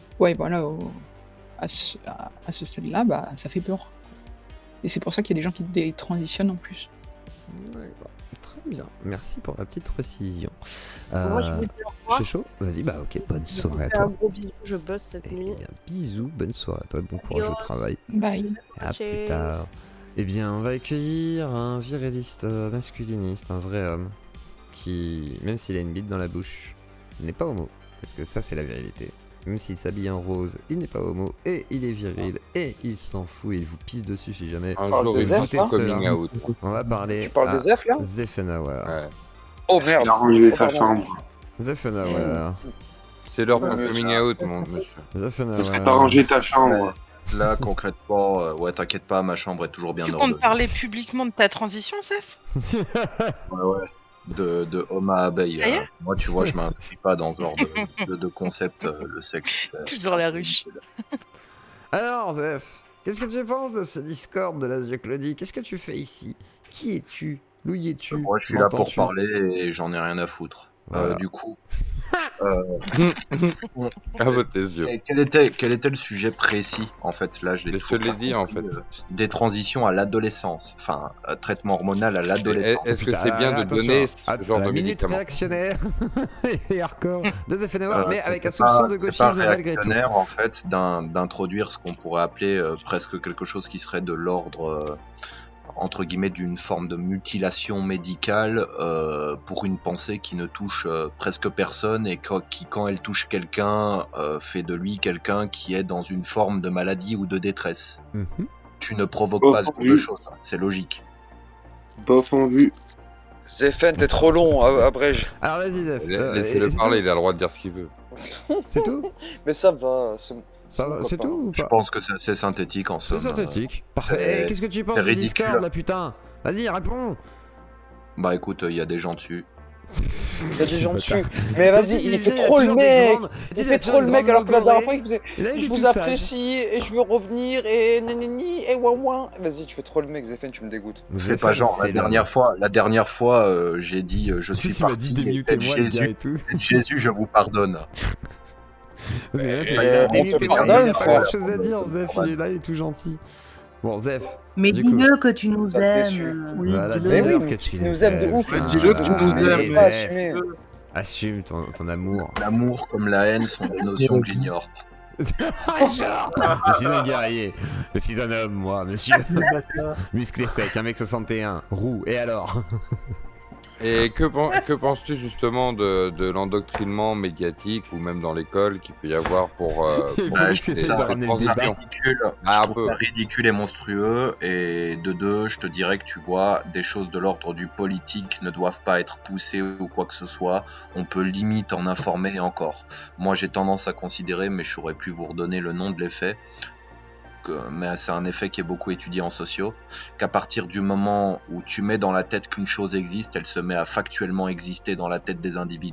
à ce stade-là, bah ça fait peur. Et c'est pour ça qu'il y a des gens qui détransitionnent en plus. D'accord. Très bien, merci pour la petite précision. Moi, je vous dis au revoir. C'est chaud. Vas-y, bah ok, bonne soirée à toi. Un gros bisou, je bosse cette nuit. Bisous, bonne soirée à toi, bon courage au travail. Bye. À plus tard. Eh bien, on va accueillir un viriliste masculiniste, un vrai homme, qui, même s'il a une bite dans la bouche, n'est pas homo, parce que ça c'est la virilité. Même s'il s'habille en rose, il n'est pas homo, et il est viril, et il s'en fout, et il vous pisse dessus si jamais. Un jour, il goûtait coming out. On va parler Tu parles de Zef, là Ouais. Oh merde. Il a rangé sa chambre. Zefenauer. C'est l'heure pour coming out, mon monsieur. Zefenauer. Parce que t'as rangé ta chambre. Là, concrètement, ouais, t'inquiète pas, ma chambre est toujours bien Tu ordonnée. comptes parler publiquement de ta transition, Zef? Ouais. De homme à abeille. Moi, tu vois, je m'inscris pas dans ce genre de concept, le sexe. Dans la ruche. Alors, Zef, qu'est-ce que tu penses de ce Discord de l'Asie Claudie? Qu'est-ce que tu fais ici? Qui es-tu? D'où y es-tu? Moi, je suis là pour parler et j'en ai rien à foutre. Voilà. Du coup, à tes yeux. Quel était le sujet précis en fait? Là, je l'ai dit en fait. Des transitions à l'adolescence, enfin traitement hormonal à l'adolescence. Est-ce que c'est bien de donner ce genre de minute médicaments réactionnaire et hardcore de Zefenauer, mais avec un soupçon de gauchisme c'est pas malgré tout. réactionnaire en fait d'introduire ce qu'on pourrait appeler presque quelque chose qui serait de l'ordre entre guillemets d'une forme de mutilation médicale pour une pensée qui ne touche presque personne et qui quand elle touche quelqu'un fait de lui quelqu'un qui est dans une forme de maladie ou de détresse. Tu ne provoques pas ce genre de choses, c'est logique. Bof en vue. Zefen, t'es trop long, abrège. Alors vas-y Zef. Laissez-le parler, il a le droit de dire ce qu'il veut. C'est tout? Mais ça va, ça va, c'est tout ou pas? Je pense que c'est assez synthétique en somme. C'est synthétique. Parfait. Qu'est-ce que tu penses du Discord là, putain? Vas-y, réponds. Bah écoute, il y a des gens dessus. Il y a des gens dessus. Mais vas-y, il fait trop le mec. Il fait trop le mec alors que la dernière fois il faisait je vous apprécie et je veux revenir et nanani et ouin. Vas-y, tu fais trop le mec, Zefen, tu me dégoûtes. Fais pas genre, la dernière fois j'ai dit je suis parti et Jésus, je vous pardonne. On te pardonne, frère. Il a pas grand chose à dire, Zef, il est là, il est tout gentil. Bon, Zef. Mais dis-le que tu nous aimes. Oui, dis-le que tu nous aimes de ouf. Dis-le que tu nous aimes. Assume ton amour. L'amour comme la haine sont des notions que j'ignore. Je suis un guerrier. Je suis un homme, moi, monsieur. Musclé sec, 1m61, roux, et alors? Et que penses-tu justement de l'endoctrinement médiatique ou même dans l'école qu'il peut y avoir pour je trouve ça ridicule et monstrueux. Et de deux, je te dirais que tu vois, des choses de l'ordre du politique ne doivent pas être poussées ou quoi que ce soit. On peut limite en informer encore. Moi, j'ai tendance à considérer, mais je saurais plus vous redonner le nom de l'effet, mais c'est un effet qui est beaucoup étudié en sociaux, qu'à partir du moment où tu mets dans la tête qu'une chose existe, elle se met à factuellement exister dans la tête des individus.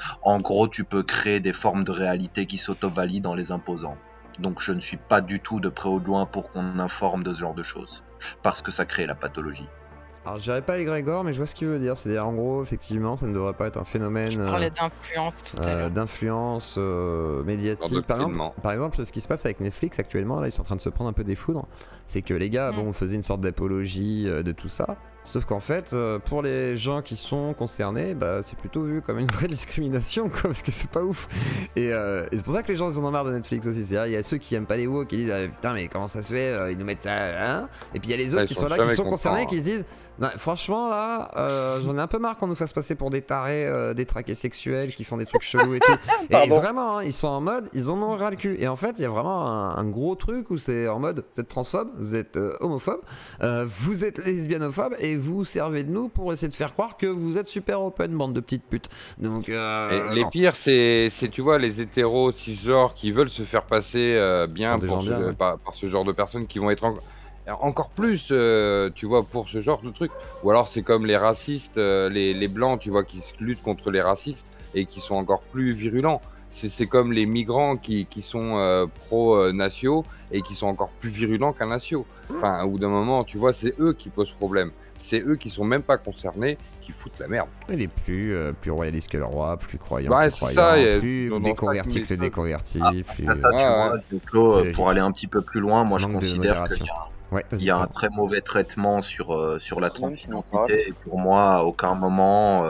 En gros, tu peux créer des formes de réalité qui s'auto-valident en les imposant. Donc je ne suis pas du tout de près ou de loin pour qu'on informe de ce genre de choses, parce que ça crée la pathologie. Alors je dirais pas Grégor, mais je vois ce qu'il veut dire. C'est-à-dire en gros, effectivement, ça ne devrait pas être un phénomène Je parlais d'influence tout à l'heure. d'influence médiatique. Par exemple, ce qui se passe avec Netflix actuellement, là, ils sont en train de se prendre un peu des foudres. C'est que les gars, bon, faisaient une sorte d'apologie de tout ça. Sauf qu'en fait, pour les gens qui sont concernés, bah, c'est plutôt vu comme une vraie discrimination, quoi, parce que c'est pas ouf. Et c'est pour ça que les gens ils en ont marre de Netflix aussi. C'est-à-dire, il y a ceux qui aiment pas les woke qui disent putain, mais comment ça se fait, ils nous mettent ça, hein. Et puis il y a les autres qui sont là, qui sont concernés, qui se disent non, franchement, là, j'en ai un peu marre qu'on nous fasse passer pour des tarés, des traqués sexuels qui font des trucs chelous et tout. Et vraiment, hein, ils sont en mode, ils en ont ras le cul. Et en fait, il y a vraiment un gros truc où c'est en mode, vous êtes transphobe, vous êtes homophobe, vous êtes lesbianophobe et vous servez de nous pour essayer de faire croire que vous êtes super open, bande de petites putes. Donc, les pires, c'est tu vois, les hétéros cisgenres qui veulent se faire passer bien par ce genre de personnes qui vont être encore plus, tu vois, pour ce genre de truc. Ou alors c'est comme les racistes, les blancs, tu vois, qui luttent contre les racistes et qui sont encore plus virulents. C'est comme les migrants qui sont pro-nationaux et qui sont encore plus virulents qu'un nationaux. Enfin, au bout d'un moment, tu vois, c'est eux qui posent problème. C'est eux qui sont même pas concernés, qui foutent la merde. Il est plus royaliste que le roi, plus croyant ouais, que croyant, ça, plus déconverti que le déconverti. Après ça, tu vois, Claude, pour aller un petit peu plus loin, moi je considère qu'il y a un très mauvais traitement sur la transidentité. Et pour moi, à aucun moment,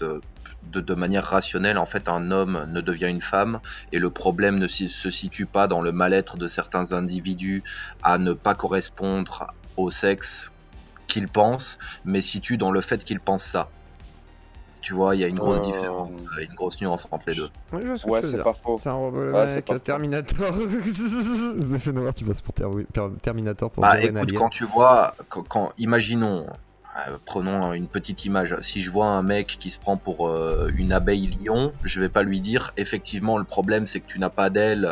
de manière rationnelle, en fait, un homme ne devient une femme. Et le problème ne se situe pas dans le mal-être de certains individus à ne pas correspondre au sexe qu'ils pensent, mais situe dans le fait qu'ils pensent ça. Tu vois, il y a une grosse différence, une grosse nuance entre les deux. Ouais, c'est pas faux. C'est un mec Terminator. Tu passes pour Terminator pour écoute, quand tu vois, imaginons, prenons une petite image. Si je vois un mec qui se prend pour une abeille lion, je vais pas lui dire effectivement le problème c'est que tu n'as pas d'ailes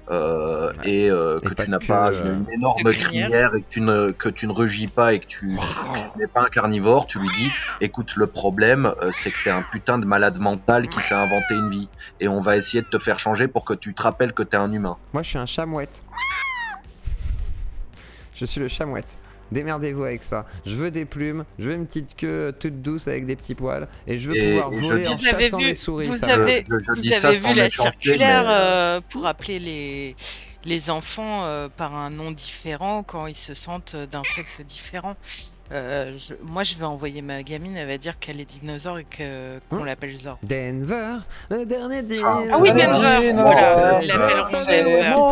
et que tu n'as pas une énorme crinière et que tu ne rugis pas et que tu n'es pas un carnivore. Tu lui dis écoute, le problème c'est que t'es un putain de malade mental qui s'est inventé une vie et on va essayer de te faire changer pour que tu te rappelles que t'es un humain. Moi je suis un chamouette. Je suis le chamouette. Démerdez-vous avec ça. Je veux des plumes, je veux une petite queue toute douce avec des petits poils et je veux pouvoir voler en chassant des souris. Vous avez vu la circulaire pour appeler les enfants par un nom différent quand ils se sentent d'un sexe différent. Moi je vais envoyer ma gamine, elle va dire qu'elle est dinosaure et qu'on l'appelle Zor. Denver, le dernier dinosaure. Ah oui, Denver, voilà, il l'appelle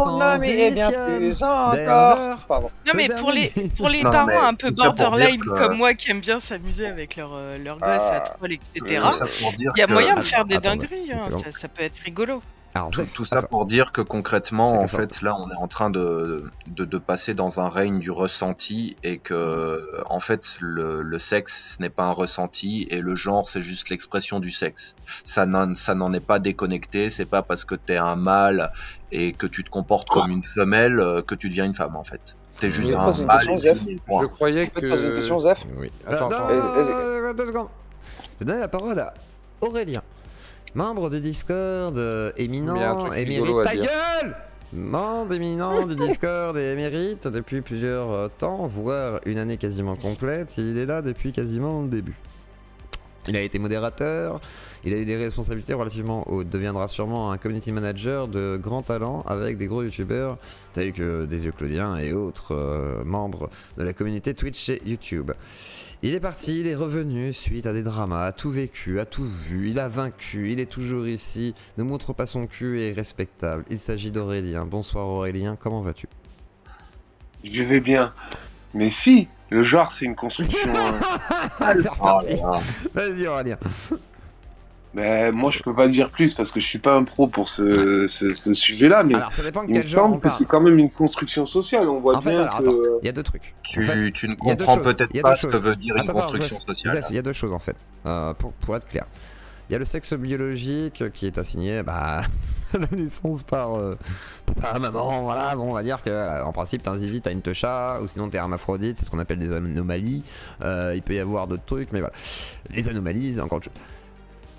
Denver. Non mais pour les parents un peu borderline comme moi qui aiment bien s'amuser avec leurs gosses à troll, etc. Il y a moyen de faire des dingueries, hein. Ça peut être rigolo. Alors, tout ça pour dire que concrètement, en fait, là, on est en train de passer dans un règne du ressenti et que, en fait, le sexe, ce n'est pas un ressenti et le genre, c'est juste l'expression du sexe. Ça n'en est pas déconnecté. C'est pas parce que t'es un mâle et que tu te comportes comme une femelle que tu deviens une femme, en fait. T'es juste un mâle et féminin. Je croyais que... Je peux te poser une question, Zef ? Oui. Attends. 2 secondes. Je vais donner la parole à Aurélien. Membre du Discord éminent, émérite, ta gueule! Membre éminent du Discord et émérite depuis plusieurs temps, voire une année quasiment complète. Il est là depuis quasiment le début. Il a été modérateur, il a eu des responsabilités relativement hautes, deviendra sûrement un community manager de grand talent avec des gros youtubeurs tels que Des Yeux Claudien et autres membres de la communauté Twitch et YouTube. Il est parti, il est revenu suite à des dramas, a tout vécu, a tout vu, il a vaincu, il est toujours ici, ne montre pas son cul et est respectable. Il s'agit d'Aurélien. Bonsoir Aurélien, comment vas-tu? Je vais bien. Mais si, le genre c'est une construction... C'est reparti. Vas-y Aurélien. Mais moi je peux pas dire plus parce que je suis pas un pro pour ce sujet-là, mais alors, ça dépend de il me semble que c'est quand même une construction sociale. On voit bien que... Attends, il y a deux trucs. Tu ne comprends peut-être pas ce que veut dire une construction sociale. Il y a deux choses en fait, pour être clair. Il y a le sexe biologique qui est assigné à la naissance par maman, voilà, bon on va dire que en principe t'as un zizi, t'as une techa, ou sinon t'es hermaphrodite, c'est ce qu'on appelle des anomalies. Il peut y avoir d'autres trucs, mais voilà. Les anomalies, c'est encore autre chose.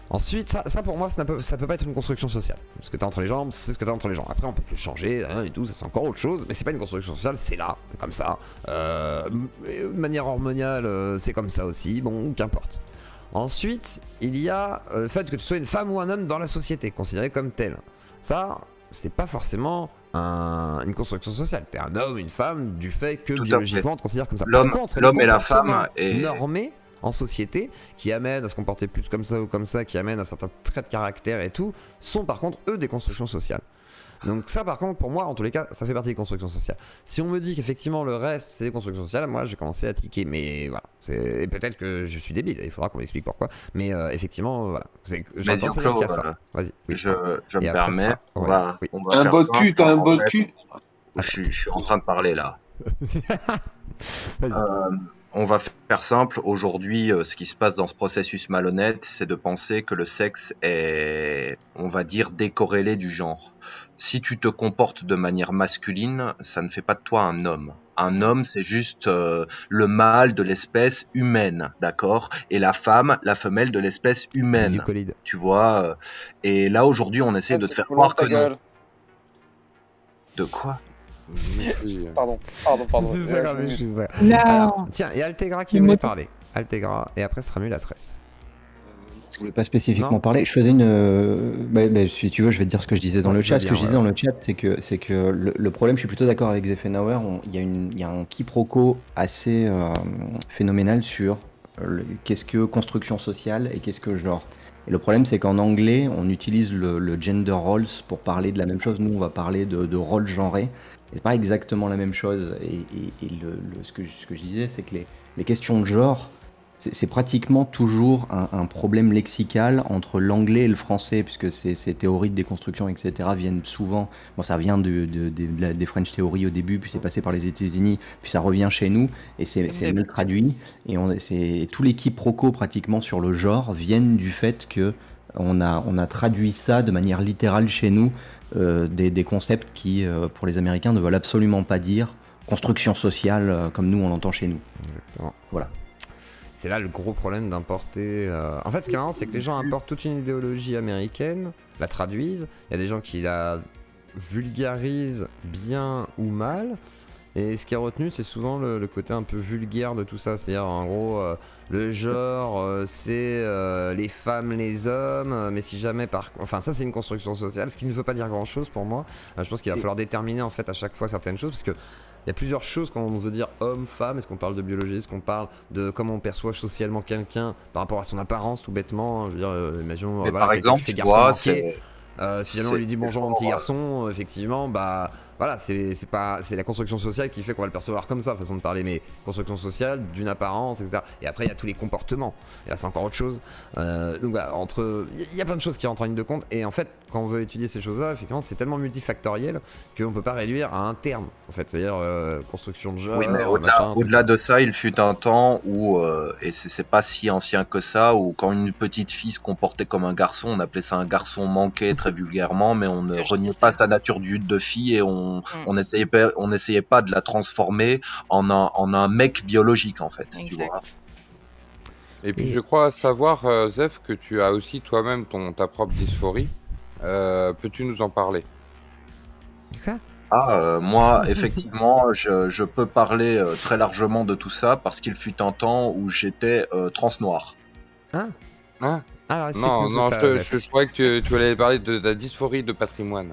Ensuite, ça pour moi, ça peut pas être une construction sociale. Ce que t'as entre les jambes, c'est ce que t'as entre les jambes. Après, on peut le changer hein, et tout, ça c'est encore autre chose, mais c'est pas une construction sociale, c'est là, comme ça. De manière hormonale, c'est comme ça aussi, bon, qu'importe. Ensuite, il y a le fait que tu sois une femme ou un homme dans la société, considéré comme tel. Ça, c'est pas forcément une construction sociale. T'es un homme, une femme, du fait que biologiquement on te considère comme ça. L'homme et la femme est normé en société, qui amènent à se comporter plus comme ça ou comme ça, qui amènent à certains traits de caractère et tout, sont par contre eux des constructions sociales. Donc ça par contre pour moi en tous les cas ça fait partie des constructions sociales. Si on me dit qu'effectivement le reste c'est des constructions sociales, moi j'ai commencé à tiquer, mais voilà, et peut-être que je suis débile, il faudra qu'on m'explique pourquoi, mais effectivement voilà. Vas-y Claude, vas-y. Oui. Je me permets, on va un beau cul, t'as un beau cul. Je suis en train de parler là. On va faire simple. Aujourd'hui, ce qui se passe dans ce processus malhonnête, c'est de penser que le sexe est, on va dire, décorrélé du genre. Si tu te comportes de manière masculine, ça ne fait pas de toi un homme. Un homme, c'est juste le mâle de l'espèce humaine, d'accord? Et la femme, la femelle de l'espèce humaine. Tu vois? Et là, aujourd'hui, on essaie de te faire croire que non. De quoi? Pardon. Alors, tiens, il y a Altegra qui voulait parler. Altegra, et après ce sera Mulatresse. Je voulais pas spécifiquement parler. Je faisais une. Si tu veux, je vais te dire ce que je disais dans le chat. Ce que je disais dans le chat, c'est que le problème, je suis plutôt d'accord avec Zeffenauer. Il y a un quiproquo assez phénoménal sur qu'est-ce que construction sociale et qu'est-ce que genre. Et le problème, c'est qu'en anglais, on utilise le gender roles pour parler de la même chose. Nous, on va parler de rôles genrés. Et c'est pas exactement la même chose. Et ce que je disais, c'est que les questions de genre, c'est pratiquement toujours un problème lexical entre l'anglais et le français, puisque ces théories de déconstruction, etc., viennent souvent. Bon, ça vient des French Theory au début, puis c'est passé par les États-Unis, puis ça revient chez nous, et c'est mal traduit. Et tous les quiproquos pratiquement sur le genre viennent du fait que on a traduit ça de manière littérale chez nous, des concepts qui, pour les Américains, ne veulent absolument pas dire construction sociale comme nous on l'entend chez nous. Exactement. Voilà. C'est là le gros problème d'importer. En fait, ce qui est marrant, c'est que les gens importent toute une idéologie américaine, la traduisent. Il y a des gens qui la vulgarisent bien ou mal. Et ce qui est retenu, c'est souvent le côté un peu vulgaire de tout ça. C'est-à-dire, en gros, le genre, c'est les femmes, les hommes. Mais si jamais, enfin, ça, c'est une construction sociale, ce qui ne veut pas dire grand-chose pour moi. Je pense qu'il va falloir déterminer, en fait, à chaque fois certaines choses, parce que il y a plusieurs choses quand on veut dire homme, femme. Est-ce qu'on parle de biologie? Est-ce qu'on parle de comment on perçoit socialement quelqu'un par rapport à son apparence, tout bêtement? Je veux dire, imaginons, mais voilà, par exemple, tu vois, si jamais on lui dit bonjour mon petit garçon, effectivement, bah voilà, c'est la construction sociale qui fait qu'on va le percevoir comme ça, façon de parler, mais construction sociale, d'une apparence, etc. Et après, il y a tous les comportements, et là, c'est encore autre chose. Donc voilà, il y a plein de choses qui rentrent en ligne de compte, et en fait, quand on veut étudier ces choses-là, effectivement, c'est tellement multifactoriel qu'on peut pas réduire à un terme, en fait, c'est-à-dire construction de genre. Oui, mais au-delà de ça, il fut un temps où, et c'est pas si ancien que ça, où quand une petite fille se comportait comme un garçon, on appelait ça un garçon manqué très vulgairement, mais on ne reniait pas sa nature de fille et on essayait pas de la transformer en un mec biologique en fait, tu vois. Et puis je crois savoir, Zef, que tu as aussi toi-même ta propre dysphorie. Peux-tu nous en parler? Moi, effectivement, je peux parler très largement de tout ça parce qu'il fut un temps où j'étais trans-noir. Non, je croyais que tu allais parler de la dysphorie de patrimoine.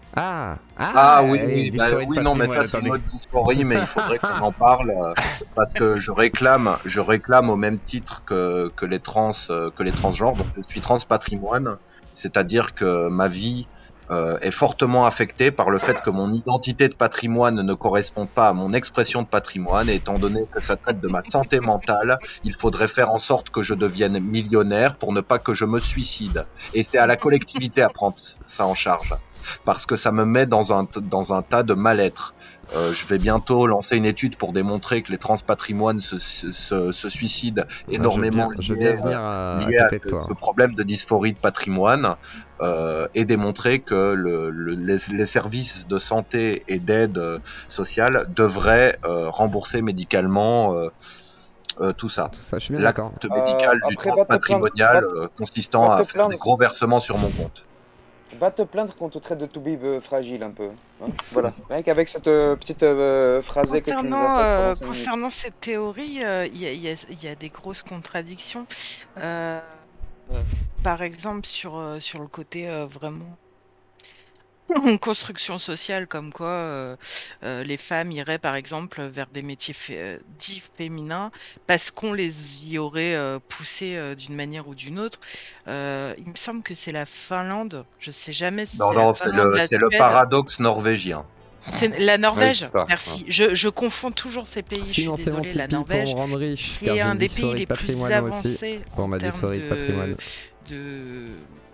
Oui, non, mais ça c'est une autre dysphorie, mais il faudrait qu'on en parle parce que je réclame au même titre que les transgenres. Donc je suis transpatrimoine, c'est-à-dire que ma vie est fortement affectée par le fait que mon identité de patrimoine ne correspond pas à mon expression de patrimoine, et étant donné que ça traite de ma santé mentale, il faudrait faire en sorte que je devienne millionnaire pour ne pas que je me suicide. Et c'est à la collectivité à prendre ça en charge, parce que ça me met dans un tas de mal-être. Je vais bientôt lancer une étude pour démontrer que les transpatrimoines se suicident énormément liés à ce problème de dysphorie de patrimoine, et démontrer que les services de santé et d'aide sociale devraient rembourser médicalement tout ça. Tout ça, je suis bien d'accord. L'acte médical du Après, va te plaindre, transpatrimonial consistant va à te faire des plaindre, gros versements sur mon compte. va te plaindre qu'on te traite de toubib fragile un peu. Hein, voilà, rien qu'avec cette petite phrasée que tu nous as faite pendant 5 minutes. Concernant cette théorie, il y a des grosses contradictions. Par exemple, sur le côté vraiment construction sociale, comme quoi les femmes iraient par exemple vers des métiers dits féminins parce qu'on les y aurait poussées d'une manière ou d'une autre. Il me semble que c'est la Finlande, je sais jamais si c'est la Non, Finlande, la c'est le Suède. paradoxe norvégien. C'est la Norvège, Ouais, c'est ça, merci. Je confonds toujours ces pays, je suis Financez mon désolée. La Tipeee pour me Norvège, rendre riche, qui car est j'ai un une des pays dysphorie les de plus patrimoine aussi. avancés Pour en ma termes dysphorie de patrimoine. de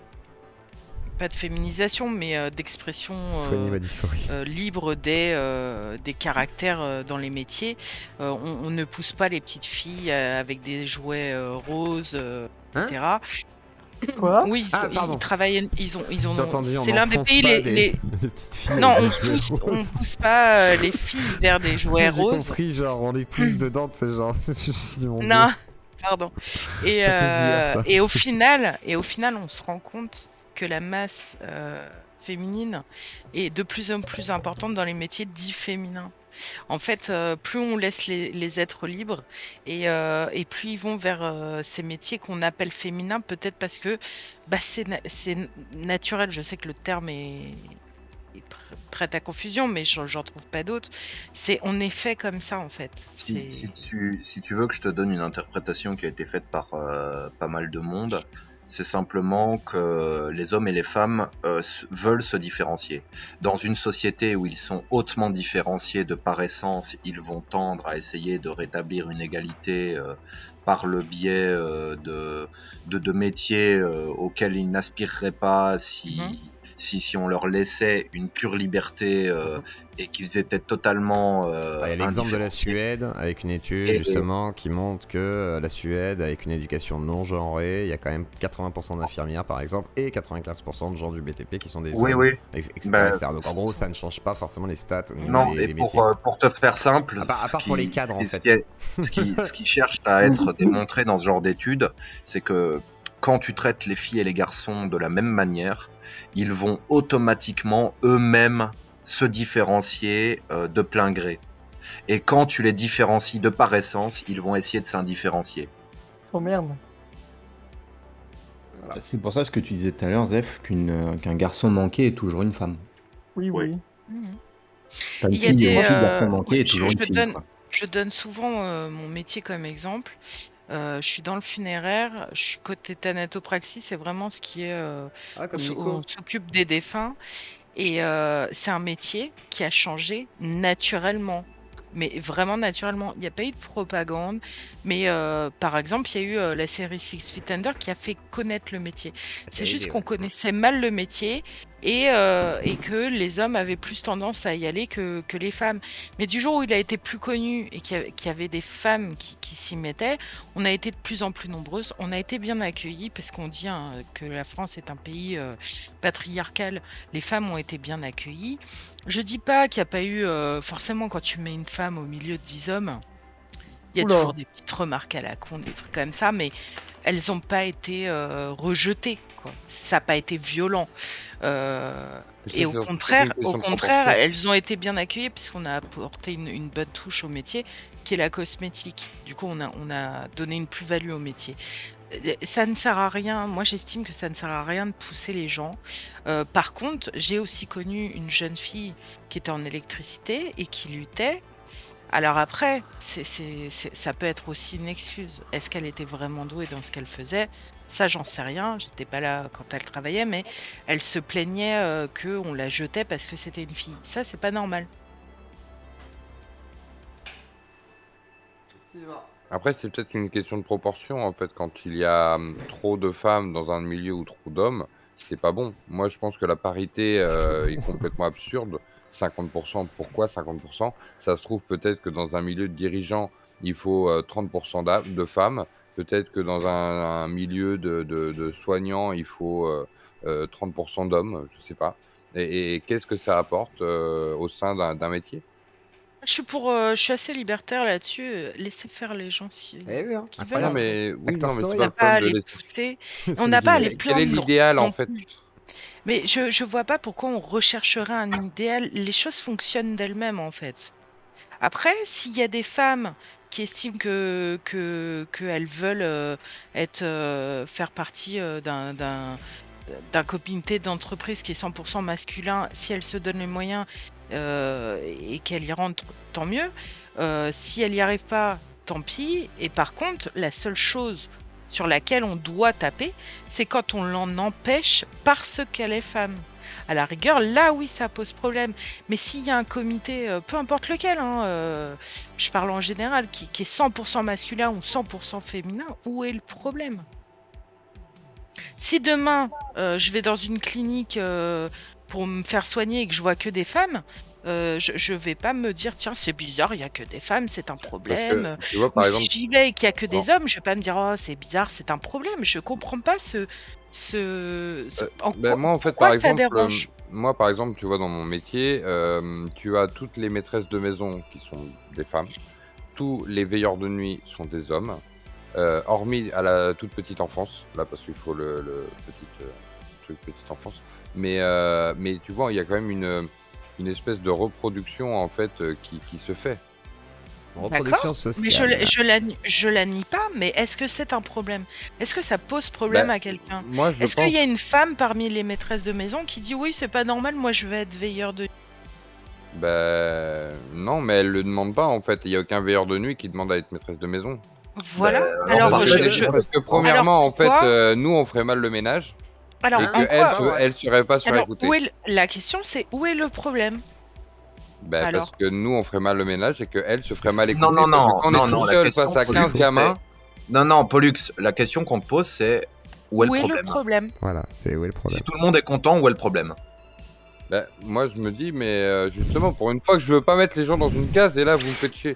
pas de féminisation, mais d'expression Soignez ma dysphorie. libre des caractères dans les métiers. On ne pousse pas les petites filles avec des jouets roses, etc. Quoi? Oui, ils travaillent, ils ont, J'ai entendu, on c'est l'un des enfonce pays pas les... des petites filles Non, avec on des jouets pousse roses. pas les filles vers des jouets J'ai roses. compris, genre on les pousse dedans, c'est genre. Je me suis dit, mon Non, Dieu. pardon. Et, Ça peut se dire, ça. et au final, on se rend compte que la masse féminine est de plus en plus importante dans les métiers dits féminins. En fait, plus on laisse les êtres libres et plus ils vont vers ces métiers qu'on appelle féminins, peut-être parce que c'est naturel. Je sais que le terme est prête à confusion, mais j'en trouve pas d'autre. On est fait comme ça, en fait. Si tu veux que je te donne une interprétation qui a été faite par pas mal de monde, c'est simplement que les hommes et les femmes veulent se différencier. Dans une société où ils sont hautement différenciés de par essence, ils vont tendre à essayer de rétablir une égalité par le biais de métiers auxquels ils n'aspireraient pas si on leur laissait une pure liberté et qu'ils étaient totalement Il y a l'exemple de la indifférenciés. Suède avec une étude justement qui montre que la Suède, avec une éducation non genrée, il y a quand même 80% d'infirmières par exemple et 95% de gens du BTP qui sont des Oui, hommes, oui. etc., Bah, etc. Donc en gros, ça ne change pas forcément les stats. Non, et pour te faire simple, à part pour les cadres, en fait. ce qui cherche à être démontré dans ce genre d'études, c'est que quand tu traites les filles et les garçons de la même manière, ils vont automatiquement eux-mêmes se différencier de plein gré. Et quand tu les différencies de par essence, ils vont essayer de s'indifférencier. Oh merde. Voilà. C'est pour ça ce que tu disais tout à l'heure, Zef, qu'un garçon manqué est toujours une femme. Oui. Une Il y a des, garçon manqué est toujours une fille. Je donne souvent mon métier comme exemple. Je suis dans le funéraire, je suis côté thanatopraxie, c'est vraiment ce qui est... on s'occupe des défunts. Et c'est un métier qui a changé naturellement. Mais vraiment naturellement. Il n'y a pas eu de propagande. Mais par exemple, il y a eu la série Six Feet Under qui a fait connaître le métier. C'est juste qu'on connaissait mal le métier et que les hommes avaient plus tendance à y aller que les femmes. Mais du jour où il a été plus connu et qu'il y avait des femmes qui s'y mettaient, on a été de plus en plus nombreuses. On a été bien accueillis parce qu'on dit que la France est un pays patriarcal. Les femmes ont été bien accueillies. Je dis pas qu'il n'y a pas eu forcément quand tu mets une femme au milieu de 10 hommes, il y a toujours des petites remarques à la con, des trucs comme ça, mais elles n'ont pas été rejetées, quoi. Ça n'a pas été violent. Et au contraire, elles ont été bien accueillies puisqu'on a apporté une bonne touche au métier qui est la cosmétique. Du coup, on a donné une plus-value au métier. Ça ne sert à rien, moi j'estime que ça ne sert à rien de pousser les gens. Par contre, j'ai aussi connu une jeune fille qui était en électricité et qui luttait. Alors après, ça peut être aussi une excuse. Est-ce qu'elle était vraiment douée dans ce qu'elle faisait? Ça, j'en sais rien, j'étais pas là quand elle travaillait, mais elle se plaignait qu'on la jetait parce que c'était une fille. Ça, c'est pas normal. Après, c'est peut-être une question de proportion, en fait. Quand il y a trop de femmes dans un milieu ou trop d'hommes, c'est pas bon. Moi, je pense que la parité est complètement absurde. 50%, pourquoi 50%? Ça se trouve peut-être que dans un milieu de dirigeants, il faut 30% de femmes. Peut-être que dans un milieu de soignants, il faut 30% d'hommes, je sais pas. Et qu'est-ce que ça apporte au sein d'un métier? je suis assez libertaire là-dessus. Laissez faire les gens qui oui, hein. qui Ah non, veulent. mais oui, Actor non, mais c'est Story, pas On le n'a pas à problème de les laisser. pousser. On n'a pas à les Quel est plaindre l'idéal en non fait? plus. Mais je vois pas pourquoi on rechercherait un idéal. Les choses fonctionnent d'elles-mêmes en fait. Après, s'il y a des femmes qui estiment qu'elles veulent faire partie d'un comité d'entreprise qui est 100% masculin, si elles se donnent les moyens et qu'elles y rentrent, tant mieux. Si elles n'y arrivent pas, tant pis. Et par contre, la seule chose sur laquelle on doit taper, c'est quand on l'en empêche parce qu'elle est femme. À la rigueur, là oui, ça pose problème. Mais s'il y a un comité, peu importe lequel, je parle en général, qui est 100% masculin ou 100% féminin, où est le problème? Si demain, je vais dans une clinique pour me faire soigner et que je vois que des femmes, je vais pas me dire tiens c'est bizarre, il y a que des femmes, c'est un problème. Tu vois, par Ou exemple, si j'y vais et qu'il y a que des hommes, je vais pas me dire oh c'est bizarre, c'est un problème. Je comprends pas moi en fait, pourquoi par ça exemple, dérange. moi par exemple, tu vois, dans mon métier, tu as toutes les maîtresses de maison qui sont des femmes, tous les veilleurs de nuit sont des hommes, hormis à la toute petite enfance, là parce qu'il faut le truc petite enfance. Mais tu vois, il y a quand même une espèce de reproduction en fait qui se fait. Reproduction sociale. Mais je la nie pas, mais est-ce que c'est un problème? Est-ce que ça pose problème à quelqu'un? Moi, je Est-ce pense... qu'il y a une femme parmi les maîtresses de maison qui dit oui, c'est pas normal, moi je vais être veilleur de nuit? Non, mais elle le demande pas en fait. Il y a aucun veilleur de nuit qui demande à être maîtresse de maison. Voilà. Parce que premièrement, en fait, nous on ferait mal le ménage. Alors, et qu'elle serait pas surécoutée. La question c'est où est le problème? Parce que nous on ferait mal le ménage et qu'elle se ferait mal écouter. Non, on est tout seul face à 15 gamins. Non, Pollux, la question qu'on te pose c'est où est le problème? Voilà, c'est où est le problème. Si tout le monde est content, où est le problème? Moi je me dis, mais justement, pour une fois que je veux pas mettre les gens dans une case et là vous me faites chier.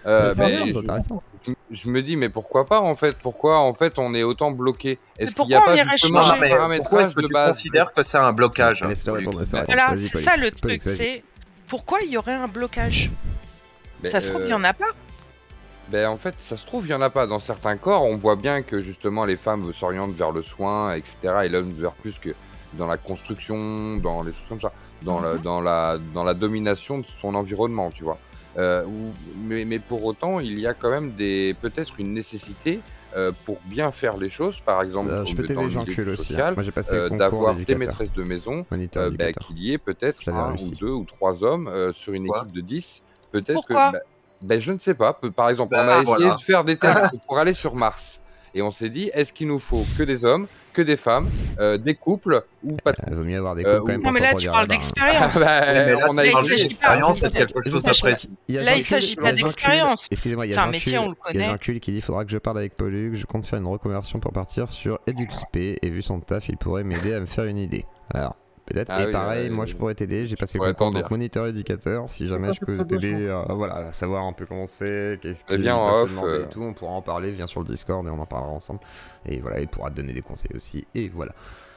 Je me dis, mais pourquoi pas en fait? Pourquoi en fait on est autant bloqué? Est-ce qu'il n'y a pas justement un paramétrage de base? Tu considères que c'est un blocage? Voilà, c'est ça le truc, c'est pourquoi il y aurait un blocage? Ça se trouve, il n'y en a pas. En fait, ça se trouve, il n'y en a pas. Dans certains corps, on voit bien que justement les femmes s'orientent vers le soin, etc. Et l'homme vers plus que dans la construction, dans les choses comme ça, dans la domination de son environnement, tu vois. Mais pour autant, il y a quand même peut-être une nécessité pour bien faire les choses, par exemple dans le milieu social, d'avoir des maîtresses de maison, qu'il y ait peut-être un ou deux ou trois hommes sur une équipe de 10. Peut-être que... je ne sais pas. Par exemple, on a essayé de faire des tests pour aller sur Mars. Et on s'est dit, est-ce qu'il nous faut que des hommes, que des femmes, des couples ou pas de Il vaut mieux avoir des couples quand même. Non, mais là, tu parles d'expérience. On a essayé d'expérience, c'est quelque chose de précis. Là, il s'agit pas d'expérience. Excusez-moi, il y a Jean-Cul qui dit, il faudra que je parle avec Pollux, je compte faire une reconversion pour partir sur EduxP, et vu son taf, il pourrait m'aider à me faire une idée. Alors, peut-être. Et pareil, moi je pourrais t'aider. J'ai passé le concours donc moniteur éducateur. Si jamais je peux t'aider à savoir un peu comment c'est, qu'est-ce qu'il vient en off et tout, on pourra en parler. Viens sur le Discord et on en parlera ensemble. Et voilà, il pourra te donner des conseils aussi. Et voilà.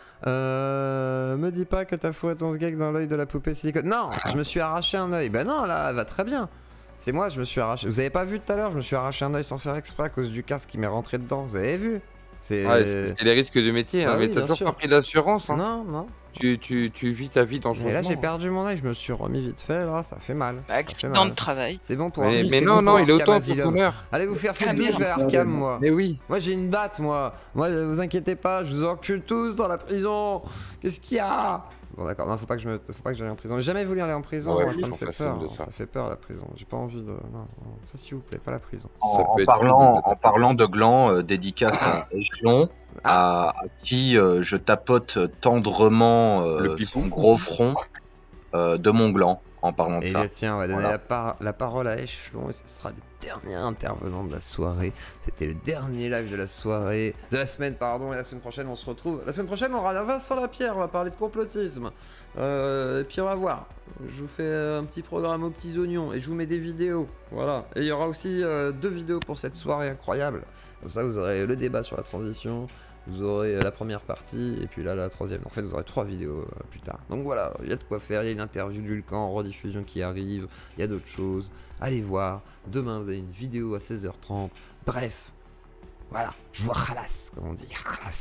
Me dis pas que t'as fourré ton sgeg dans l'œil de la poupée silicone. Non, je me suis arraché un œil. Ben non, là, elle va très bien. C'est moi, je me suis arraché. Vous avez pas vu tout à l'heure, je me suis arraché un œil sans faire exprès à cause du casque qui m'est rentré dedans. Vous avez vu? C'est les risques du métier, hein, mais t'as toujours pas pris d'assurance. Hein. Non. Tu vis ta vie dangereusement. Et là j'ai perdu mon œil, je me suis remis vite fait, là ça fait mal. Accident de travail. C'est bon pour mais non, il est autant de honneur. Allez vous faire foutre tous, je vais à Arkham moi. Mais oui. Moi j'ai une batte moi. Moi vous inquiétez pas, je vous encule tous dans la prison. Qu'est-ce qu'il y a? Bon d'accord, non faut pas que j'aille en prison. J'ai jamais voulu aller en prison, ça me fait peur. Ça fait peur la prison. J'ai pas envie de. Non, ça s'il vous plaît, pas la prison. En parlant de gland, dédicace à Échelon, à qui je tapote tendrement son gros front de mon gland en parlant de ça. Et tiens, on va donner la parole à Échelon. Ce sera le dernier intervenant de la soirée. C'était le dernier live de la soirée, de la semaine, pardon. Et la semaine prochaine, on se retrouve. La semaine prochaine, on aura Vincent Lapierre. On va parler de complotisme. Et puis on va voir. Je vous fais un petit programme aux petits oignons et je vous mets des vidéos. Voilà. Et il y aura aussi 2 vidéos pour cette soirée incroyable. Comme ça, vous aurez le débat sur la transition, vous aurez la première partie et puis là la troisième. En fait, vous aurez 3 vidéos plus tard. Donc voilà, il y a de quoi faire. Il y a une interview de Vulcan en rediffusion qui arrive. Il y a d'autres choses. Allez voir. Demain, vous avez une vidéo à 16h30. Bref, voilà. Je vois khalas, comme on dit.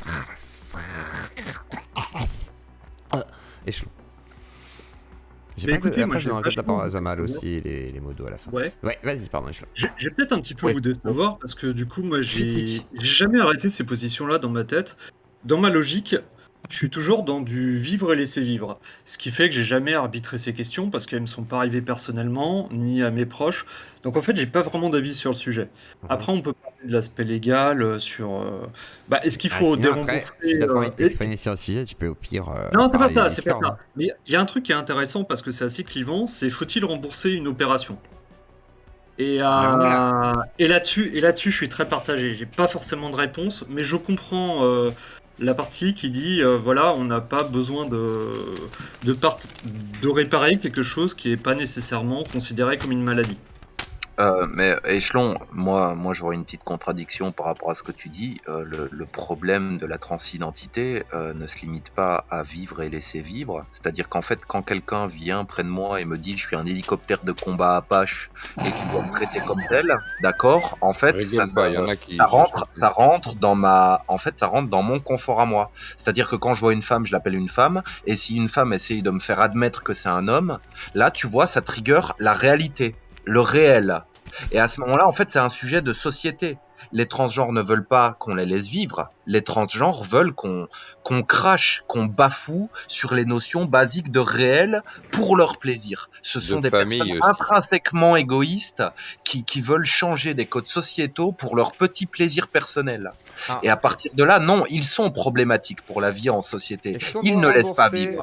Échelon. J'ai pas écouté, moi j'ai dans la part à Zamal aussi les modos à la fin. Ouais, vas-y, pardon. J'ai peut-être un petit peu vous décevoir parce que du coup, moi j'ai jamais arrêté ces positions-là dans ma tête. Dans ma logique, je suis toujours dans du vivre et laisser vivre. Ce qui fait que j'ai jamais arbitré ces questions parce qu'elles me sont pas arrivées personnellement ni à mes proches. Donc en fait, j'ai pas vraiment d'avis sur le sujet. Après, on peut parler de l'aspect légal sur. Est-ce qu'il faut dérembourser si t'as pas envie de t'exprimer sur le sujet, tu peux au pire. Non, c'est pas ça, c'est pas ça. Mais il y a un truc qui est intéressant parce que c'est assez clivant, c'est faut-il rembourser une opération? Et là-dessus, je suis très partagé. J'ai pas forcément de réponse, mais je comprends la partie qui dit voilà, on n'a pas besoin de réparer quelque chose qui n'est pas nécessairement considéré comme une maladie. Mais Échelon, moi j'aurais une petite contradiction par rapport à ce que tu dis. Le problème de la transidentité ne se limite pas à vivre et laisser vivre. C'est-à-dire qu'en fait, quand quelqu'un vient près de moi et me dit je suis un hélicoptère de combat Apache et qu'il doit me traiter comme tel, d'accord, en fait, ça rentre dans mon confort à moi. C'est-à-dire que quand je vois une femme, je l'appelle une femme, et si une femme essaye de me faire admettre que c'est un homme, là, tu vois, ça trigger la réalité. Le réel. Et à ce moment-là, en fait, c'est un sujet de société. Les transgenres ne veulent pas qu'on les laisse vivre. Les transgenres veulent qu'on crache, qu'on bafoue sur les notions basiques de réel pour leur plaisir. Ce sont des personnes intrinsèquement égoïstes qui veulent changer des codes sociétaux pour leur petit plaisir personnel. Et à partir de là, non, ils sont problématiques pour la vie en société. Ils ne laissent pas vivre.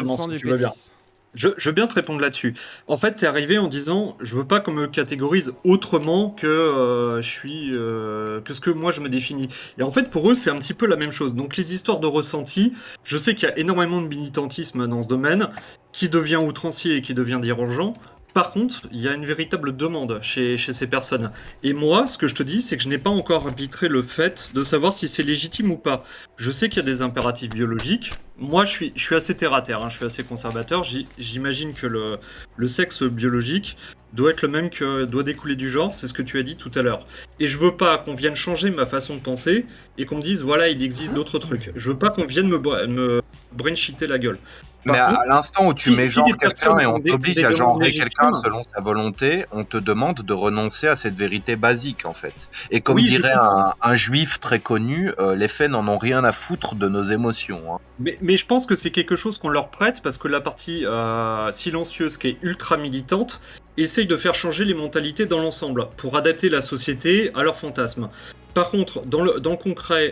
Je veux bien te répondre là-dessus. En fait, t'es arrivé en disant je veux pas qu'on me catégorise autrement que que ce que moi je me définis. Et en fait, pour eux, c'est un petit peu la même chose. Donc les histoires de ressenti, je sais qu'il y a énormément de militantisme dans ce domaine qui devient outrancier et qui devient dérangeant. Par contre, il y a une véritable demande chez ces personnes. Et moi, ce que je te dis, c'est que je n'ai pas encore arbitré le fait de savoir si c'est légitime ou pas. Je sais qu'il y a des impératifs biologiques. Moi, je suis assez terre-à-terre, je suis assez conservateur. J'imagine que le sexe biologique doit être le même que doit découler du genre, c'est ce que tu as dit tout à l'heure. Et je veux pas qu'on vienne changer ma façon de penser et qu'on me dise, voilà, il existe d'autres trucs. Je veux pas qu'on vienne me brainshiter la gueule. Mais à l'instant où tu mégenres quelqu'un et on t'oblige à genrer quelqu'un selon sa volonté, on te demande de renoncer à cette vérité basique en fait. Et comme dirait un juif très connu, les faits n'en ont rien à foutre de nos émotions. Hein. Mais je pense que c'est quelque chose qu'on leur prête parce que la partie silencieuse qui est ultra militante essaye de faire changer les mentalités dans l'ensemble pour adapter la société à leurs fantasmes. Par contre, dans le concret,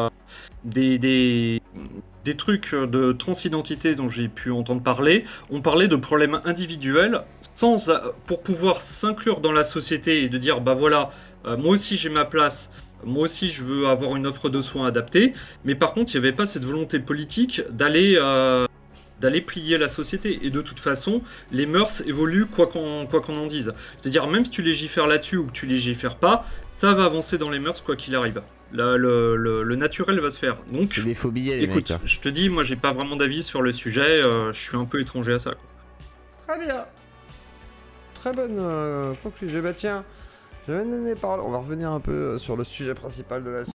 des trucs de transidentité dont j'ai pu entendre parler, on parlait de problèmes individuels pour pouvoir s'inclure dans la société et de dire bah voilà, moi aussi j'ai ma place, moi aussi je veux avoir une offre de soins adaptée, mais par contre il n'y avait pas cette volonté politique d'aller plier la société. Et de toute façon, les mœurs évoluent quoi qu'on en dise. C'est-à-dire même si tu légifères là-dessus ou que tu légifères pas, ça va avancer dans les mœurs quoi qu'il arrive. Là, le naturel va se faire. Donc, les phobies, écoute, mecs. je te dis, moi j'ai pas vraiment d'avis sur le sujet, je suis un peu étranger à ça. Quoi. Très bien. Très bonne conclusion. Bah tiens, j'avais donné parole. On va revenir un peu sur le sujet principal de la